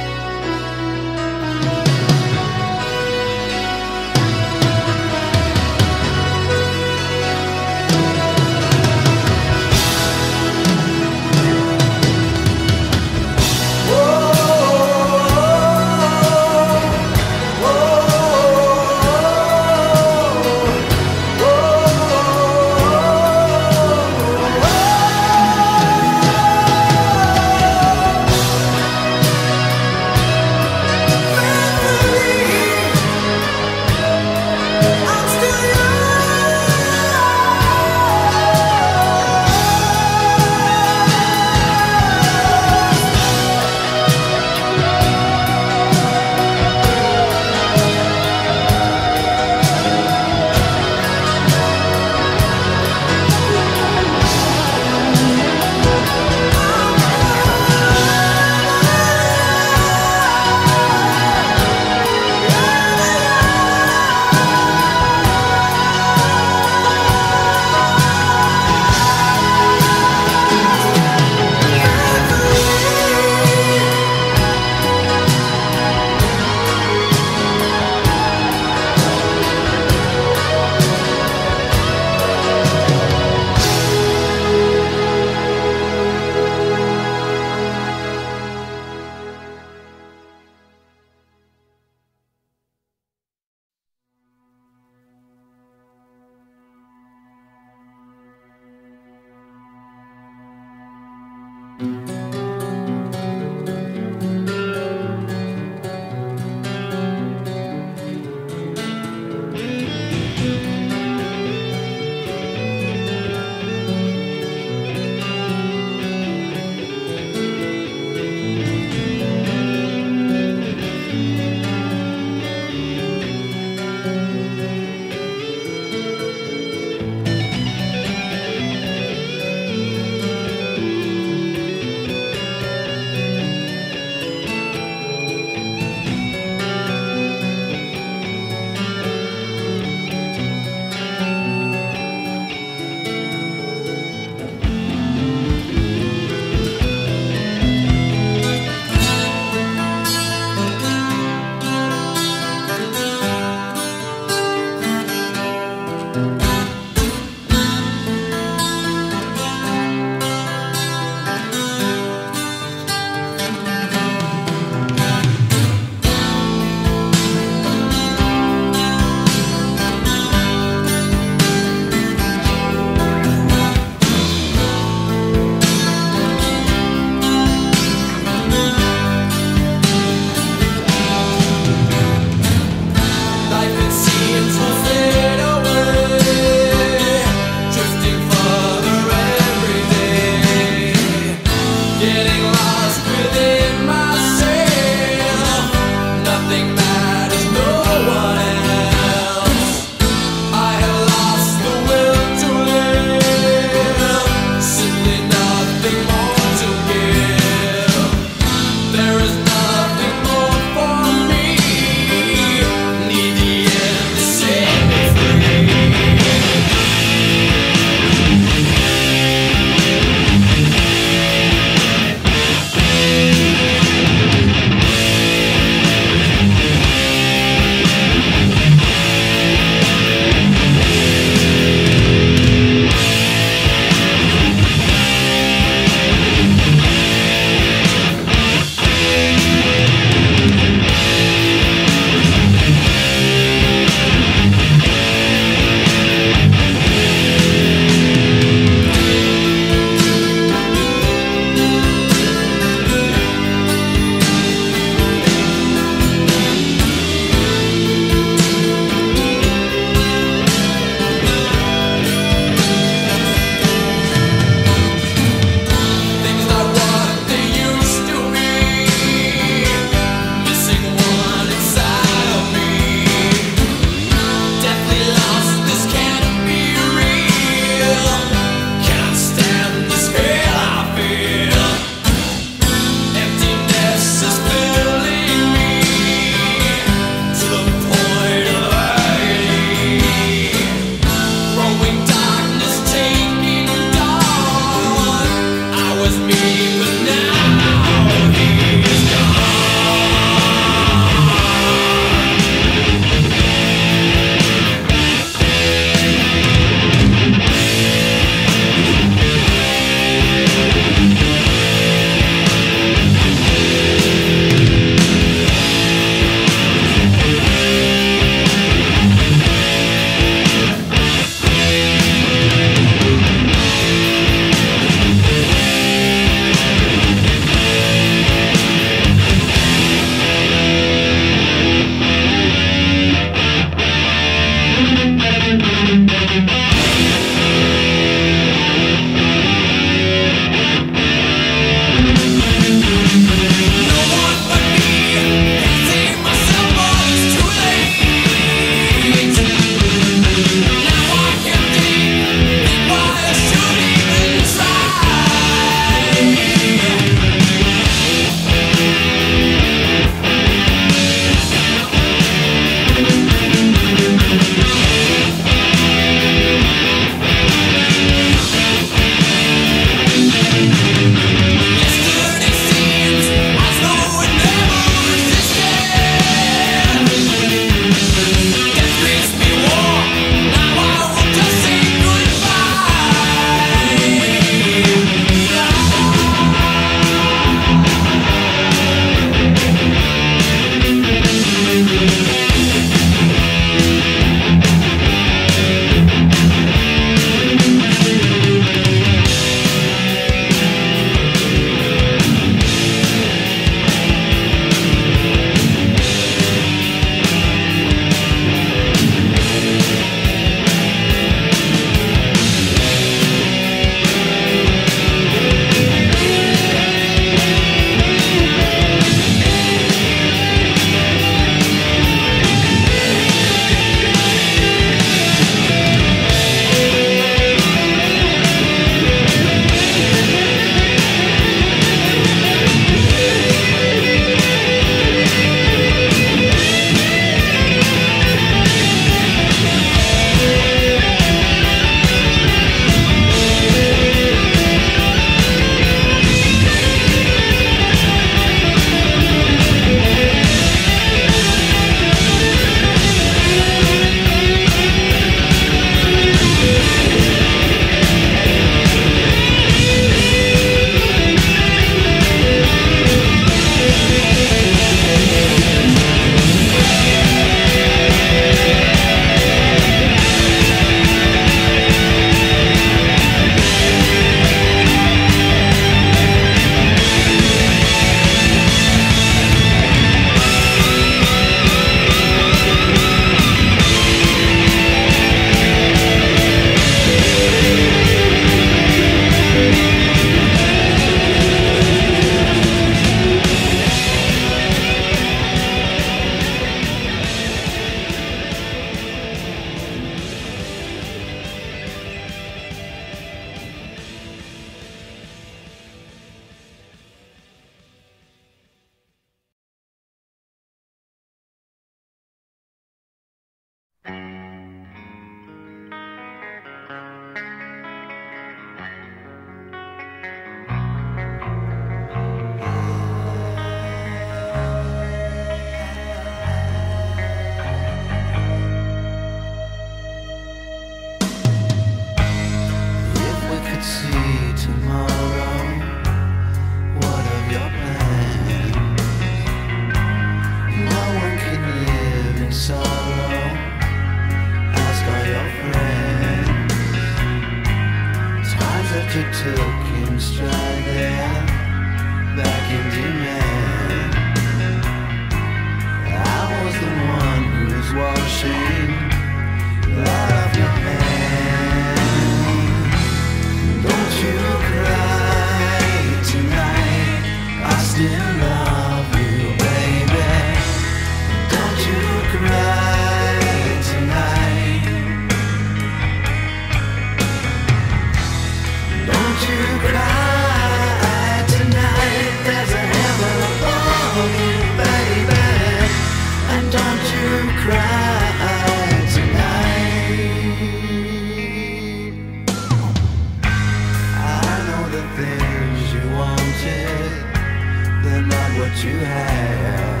what you have.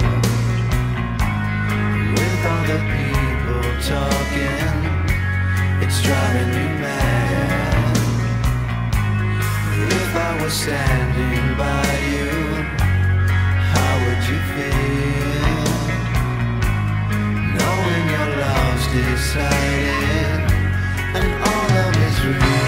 With all the people talking, it's driving you mad. If I was standing by you, how would you feel? Knowing your love's decided and all love is real.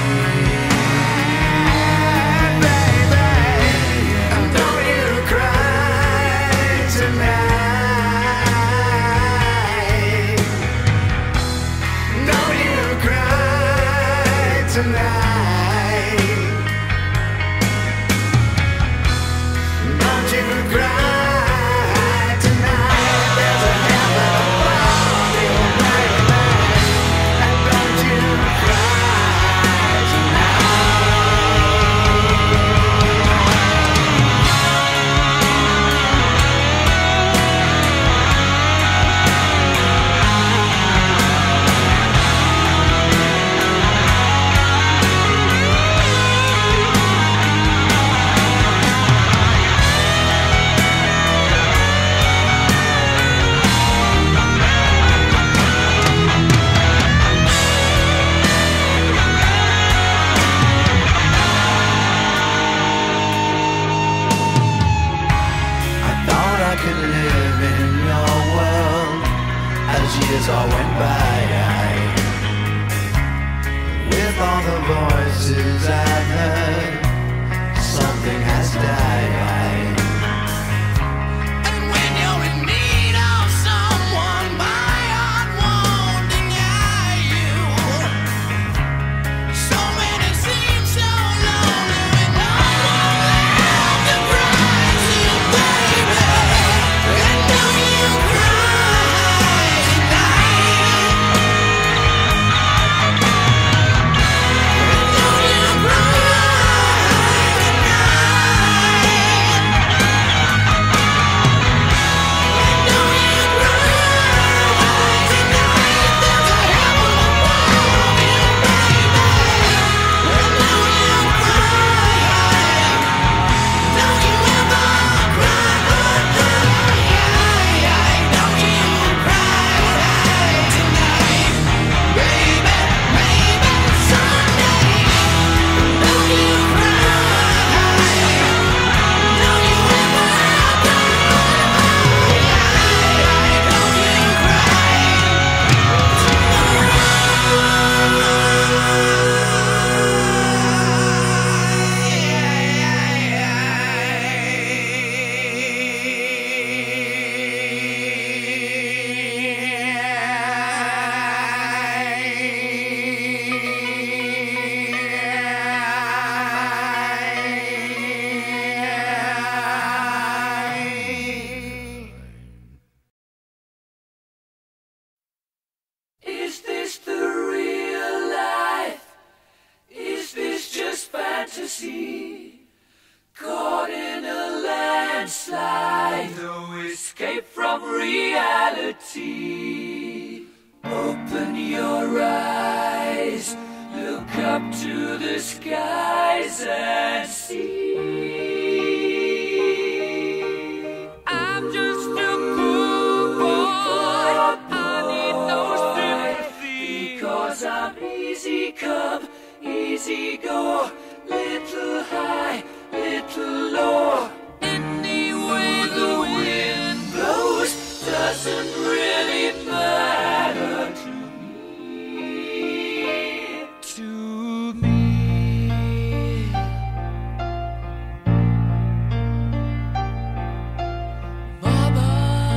Years all went by, with all the voices I've heard, something has died. And when you're in need of someone, my heart won't deny you. So many seem so lonely with no one left to cry to, baby. And don't you cry. Caught in a landslide, no escape from reality. Open your eyes, look up to the skies and see. I'm just a poor boy, I need no sympathy, because I'm easy come, easy go, little high, little low. Any way the wind blows doesn't really matter to me. To me. Mama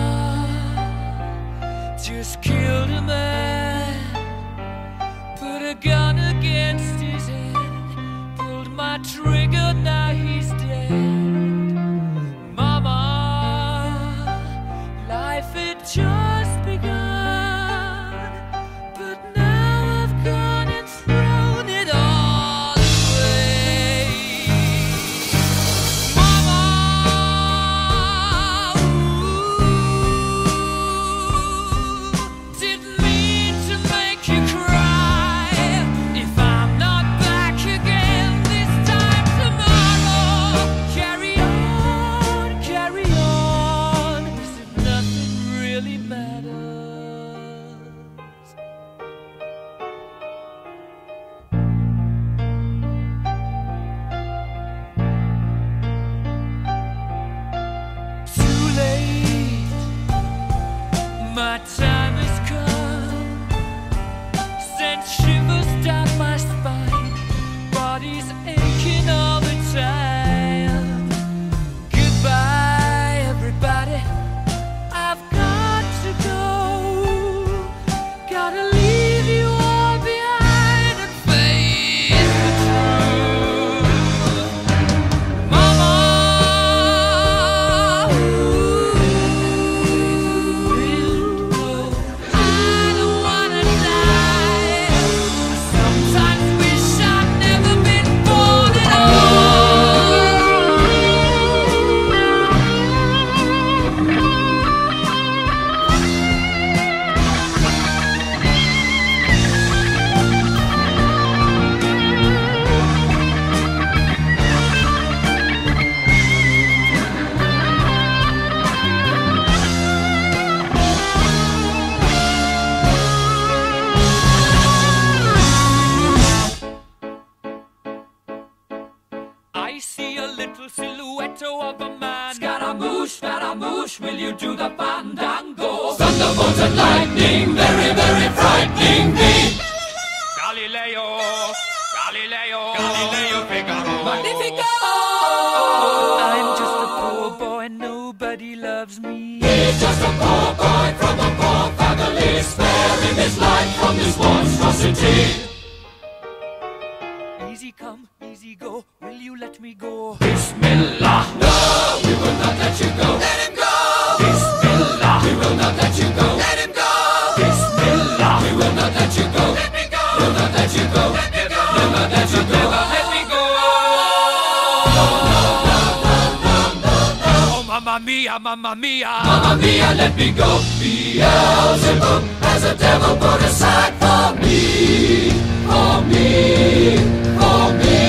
just killed a man, put a gun against his head, pulled my trigger, now he's dead. Mama, life had just begun, but now I've gone and thrown it all away. Mama, ooh, didn't mean My time has come, sent shivers down my spine, body's aching all the time. Goodbye, everybody, I've got to go. Gotta leave you all behind and face the truth. Mama, I don't wanna die. I sometimes wish I'd never been born at all. I see a little silhouette of a man. Scaramouche, will you do the fandango? Thunderbolt and lightning, very, very frightening me. Galileo, Figaro. Magnifico! I'm just a poor boy, nobody loves me. He's just a poor boy from a poor family, sparing his life from this monstrosity. Easy come, easy go, will you let me go? Bismillah, no, we will not let you go. Let him go! Bismillah, we will not let you go. Let him go! Bismillah, we will not let you go. Let me go! We'll not let you go. Let me go! We'll not let you go. Let me go! Oh, mamma mia, mamma mia. Mamma mia, let me go. Beelzebub has a devil put aside for me. For me. For me.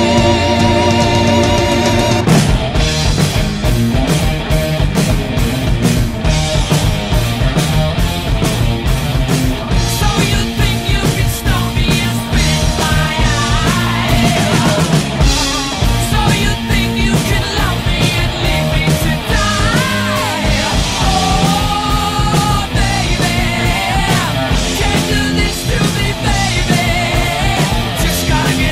So you think you can stop me and spit in my eye? So you think you can love me and leave me to die? Oh, baby, can't do this to me, baby. Just gotta get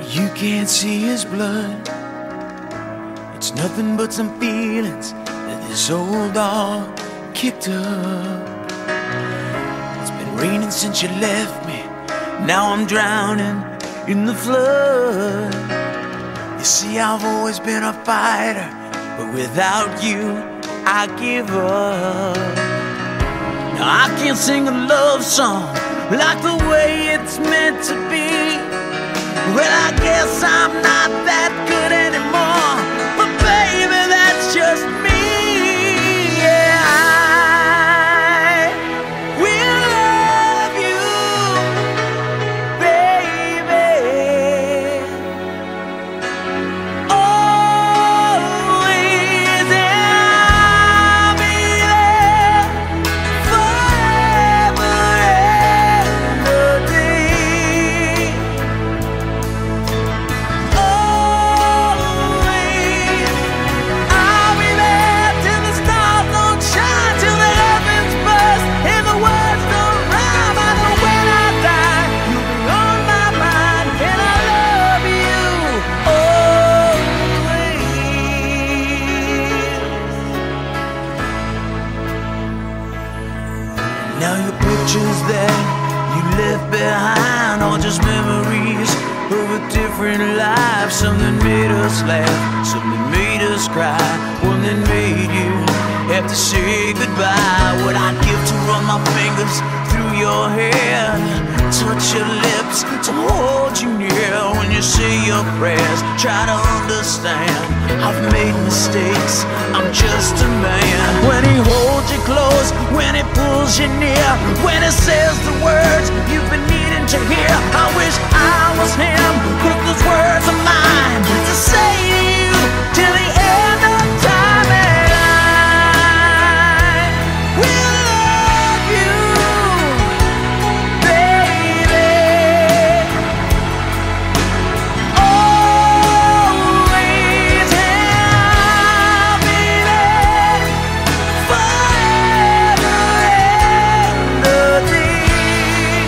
You can't see his blood. It's nothing but some feelings that this old dog kicked up. It's been raining since you left me. Now I'm drowning in the flood. You see, I've always been a fighter, but without you, I give up. Now I can't sing a love song like the way it's meant to be. Well, I guess I'm not that good anymore, but baby, that's just me. Yeah, I will love you, baby, always, and I'll be there forever and a day. Always, I'll be there till the stars don't shine, till the heavens burst and the words don't rhyme. I know when I die, you'll be on my mind, and I love you always. Now your pictures that you left behind are just memories of a different life. Something made us laugh, something made us cry, one that made you have to say goodbye. What I'd give to run my fingers through your hair, touch your lips, to hold you near when you say your prayers. Try to understand, I've made mistakes, I'm just a man. When he holds you close, when he pulls you near, when he says the words you've been needing to hear, I wish I was him, 'cause those words are mine to say to you till the end of time. And I will love you, baby, always, and I'll be there forever and a day.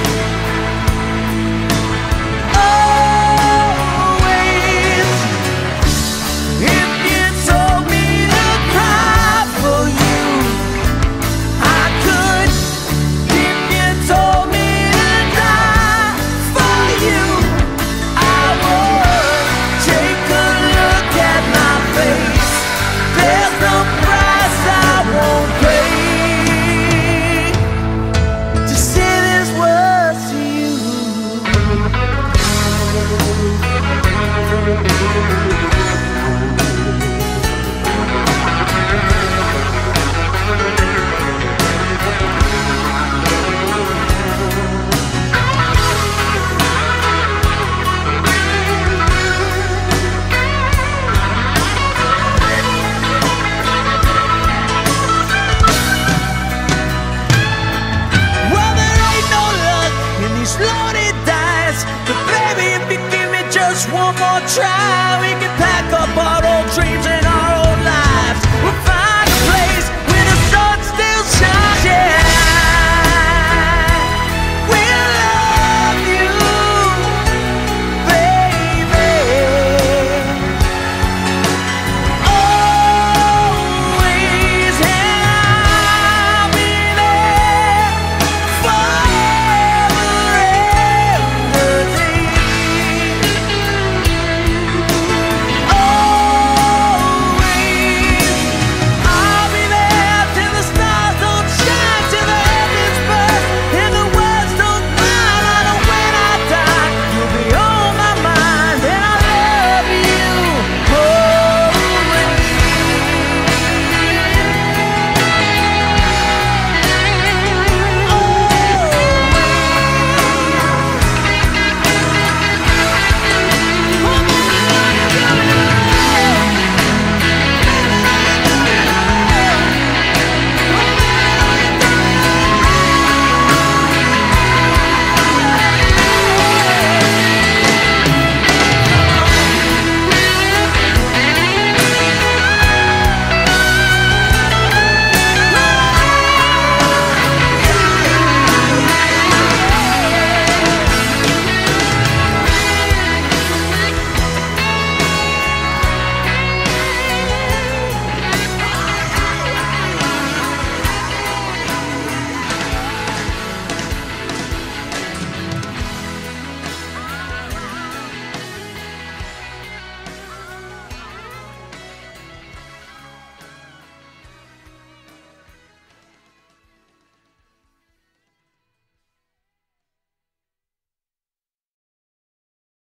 Always, if you told me to cry for you, I could. If you told me to die for you, I would. Take a look at my face, there's no price I won't pay to say these words to you. Well, there ain't no luck in these loaded dice, but baby, if you give me just one more try, we can pack up our old dreams and